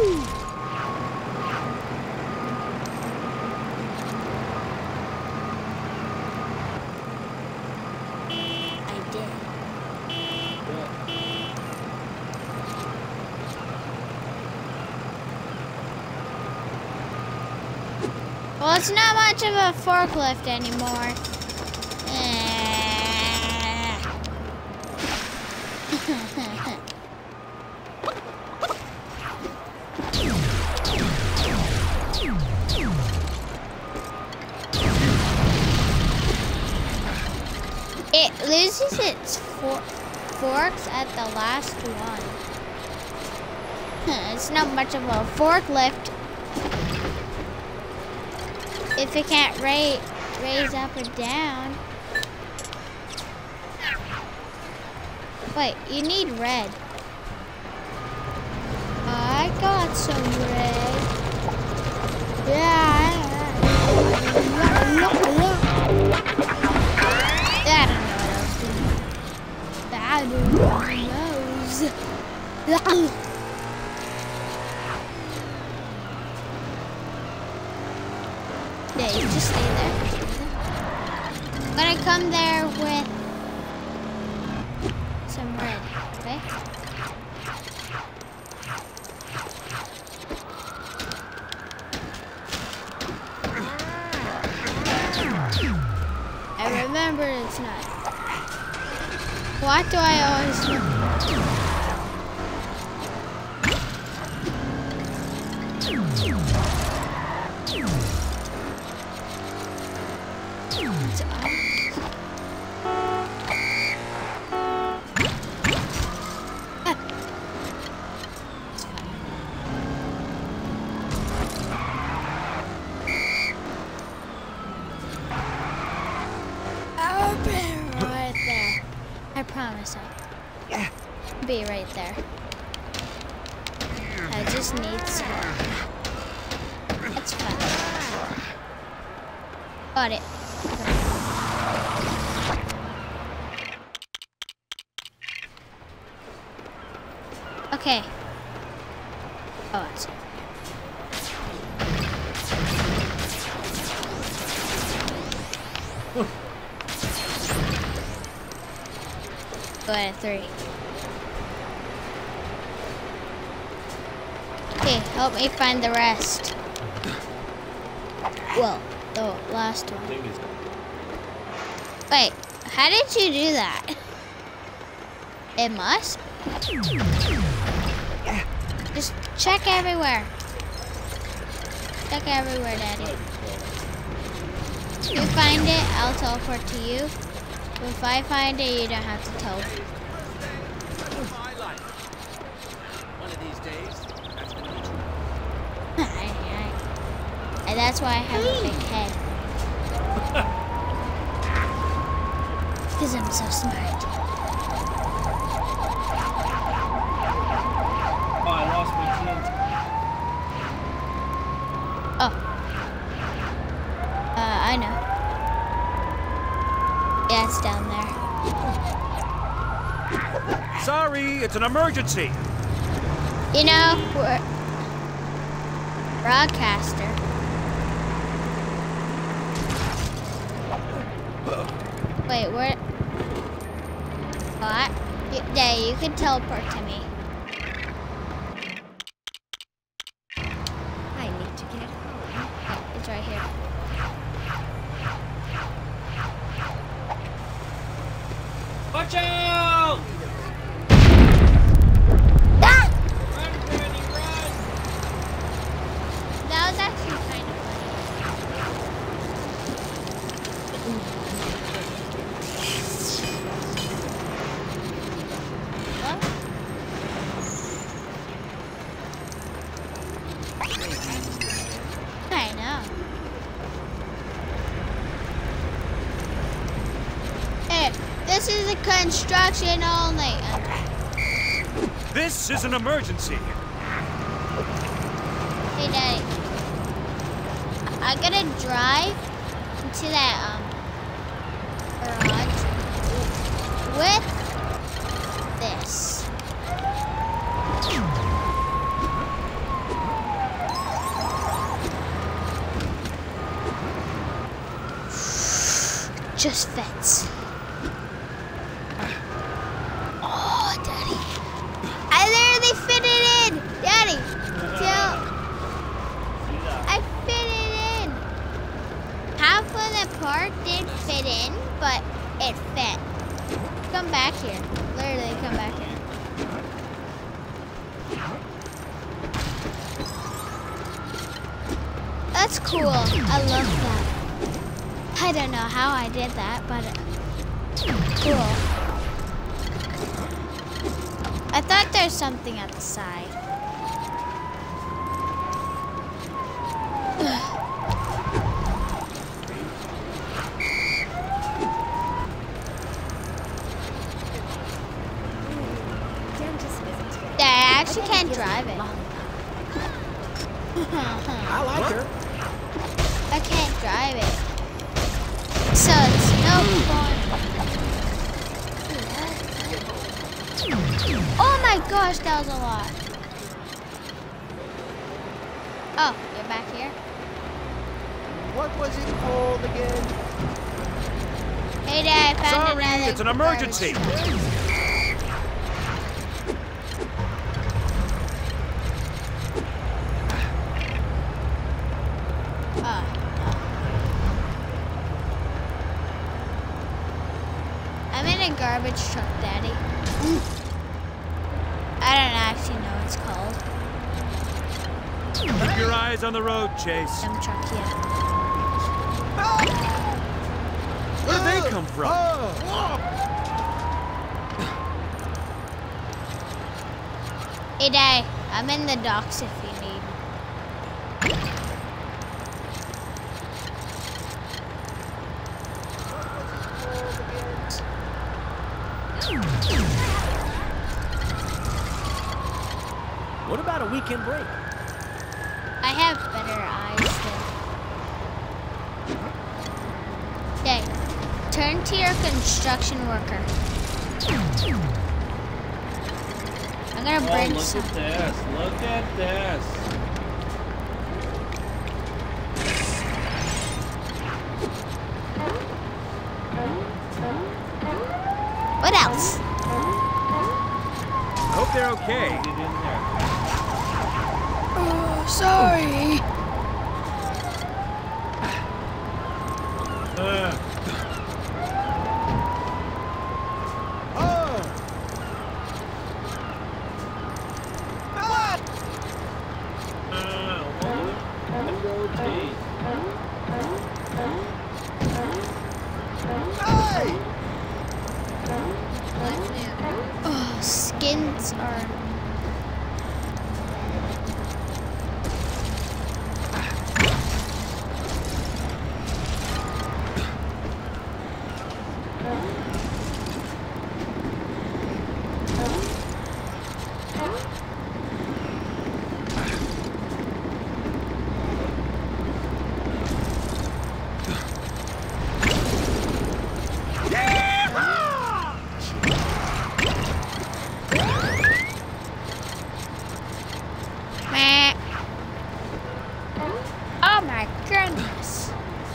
Well, it's not much of a forklift anymore. It loses its forks at the last one. It's not much of a forklift if it can't raise up or down. Wait, you need red. I got some red. Yeah. I don't know what else. Yeah, you just stay there. I'm gonna come there with some red, okay? I remember it's not. What do I always do? I promise I'll be right there. I just need some. It's fine. Got it. Okay. Oh, it's go at 3. Okay, help me find the rest. Well, the last one. Wait, how did you do that? It must? Just check everywhere. Check everywhere, Daddy. If you find it, I'll teleport to you. If I find it, you don't have to teleport. One of these days, that's gonna be And that's why I have a big head. Because I'm so smart. Oh, I lost my TNT. Oh. I know. Yeah, it's down there. Sorry, it's an emergency. You know, we're broadcaster. Wait, where? What? Yeah, you can teleport to me. I need to get home. Okay, it's right here. Watch out! Ah! Run, Granny, run! That was actually kind of funny. I know. Hey, this is a construction only. This is an emergency. Hey, Daddy. I'm gonna drive into that garage with this. just fits. Oh, Daddy. I literally fit it in. Daddy, I fit it in. Half of the part did fit in, but it fit. Come back here. Literally, come back here. That's cool. I love that. I don't know how I did that, but cool. I thought there's something at the side. I actually can't drive it. I like her. I can't drive it. So it's no fun. Oh my gosh, that was a lot. Oh, you're back here? What was it called again? Hey, Dad, I found Sorry, another it's an emergency. I'm in a garbage truck, Daddy. I don't actually know what it's called. Keep your eyes on the road, Chase. Dump truck, yeah. Where did they come from? Hey, Dad, I'm in the docks if you need. What about a weekend break? I have better eyes than. Dad, turn to your construction worker. I'm gonna bring look some. at this. Look at this. What else? Hope they're okay. Get in there. Oh, sorry. Oh, skins are. Meh. Oh my goodness.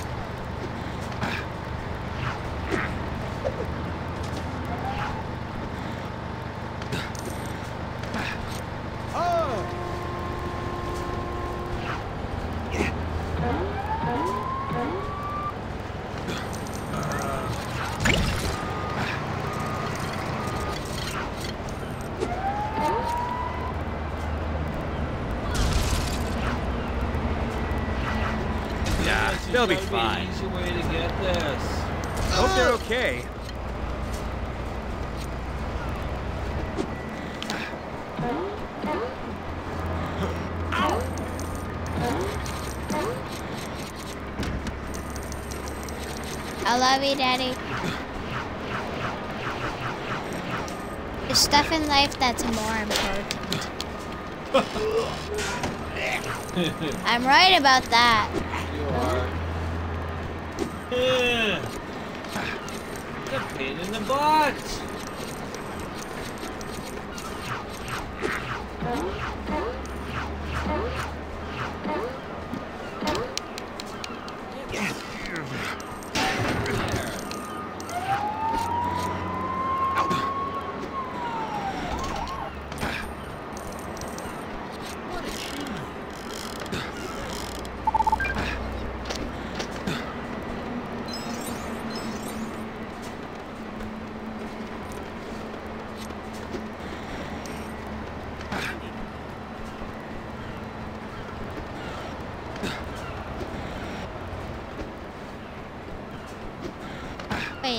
Yeah, they'll be fine. Easy way to get this. Hope they're okay. I love you, Daddy. There's stuff in life that's more important. I'm right about that. You are. The pain in the butt.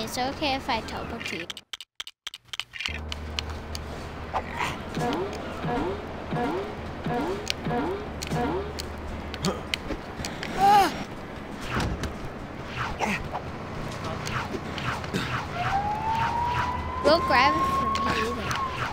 It's okay if I topple to you. Don't grab it for me either.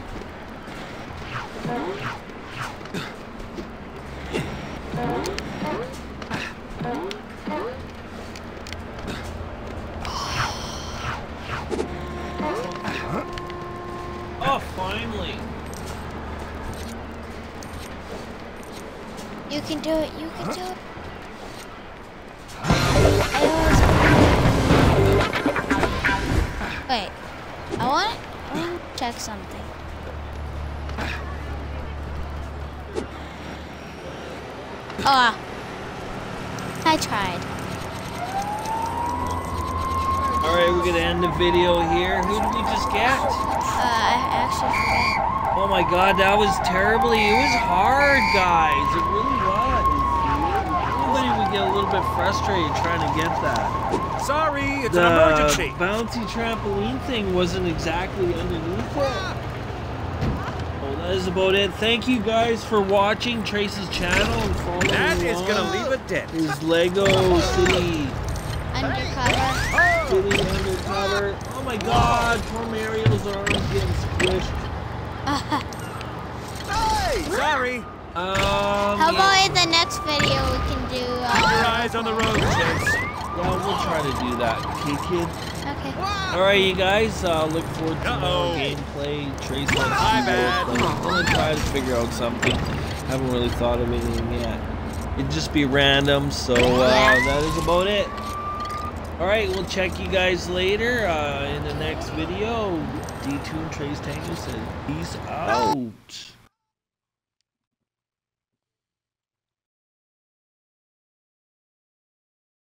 Oh, finally. You can do it. You can do it. Wait. I want to check something. Oh, I tried. Alright, we're gonna end the video here. Who did we just get? I actually forgot. Oh my god, that was terribly. It was hard, guys. It really was. Everybody would get a little bit frustrated trying to get that. Sorry, it's The an emergency. bouncy trampoline thing wasn't exactly underneath it. Well, that is about it. Thank you guys for watching Trace's channel and following That is along. gonna leave a dent. His Lego City Undercover. Undercover. Oh my god, poor Mario's arms getting squished. Hey, sorry. How about in the next video we can do... Keep your eyes on the road, Chase. Yeah, we'll try to do that. Okay, kid? Okay. Alright, you guys, look forward to more gameplay. Trace on I'm gonna try to figure out something. Haven't really thought of anything yet. It'd just be random, so that is about it. Alright, we'll check you guys later in the next video. D2 and TraceTango said, peace out.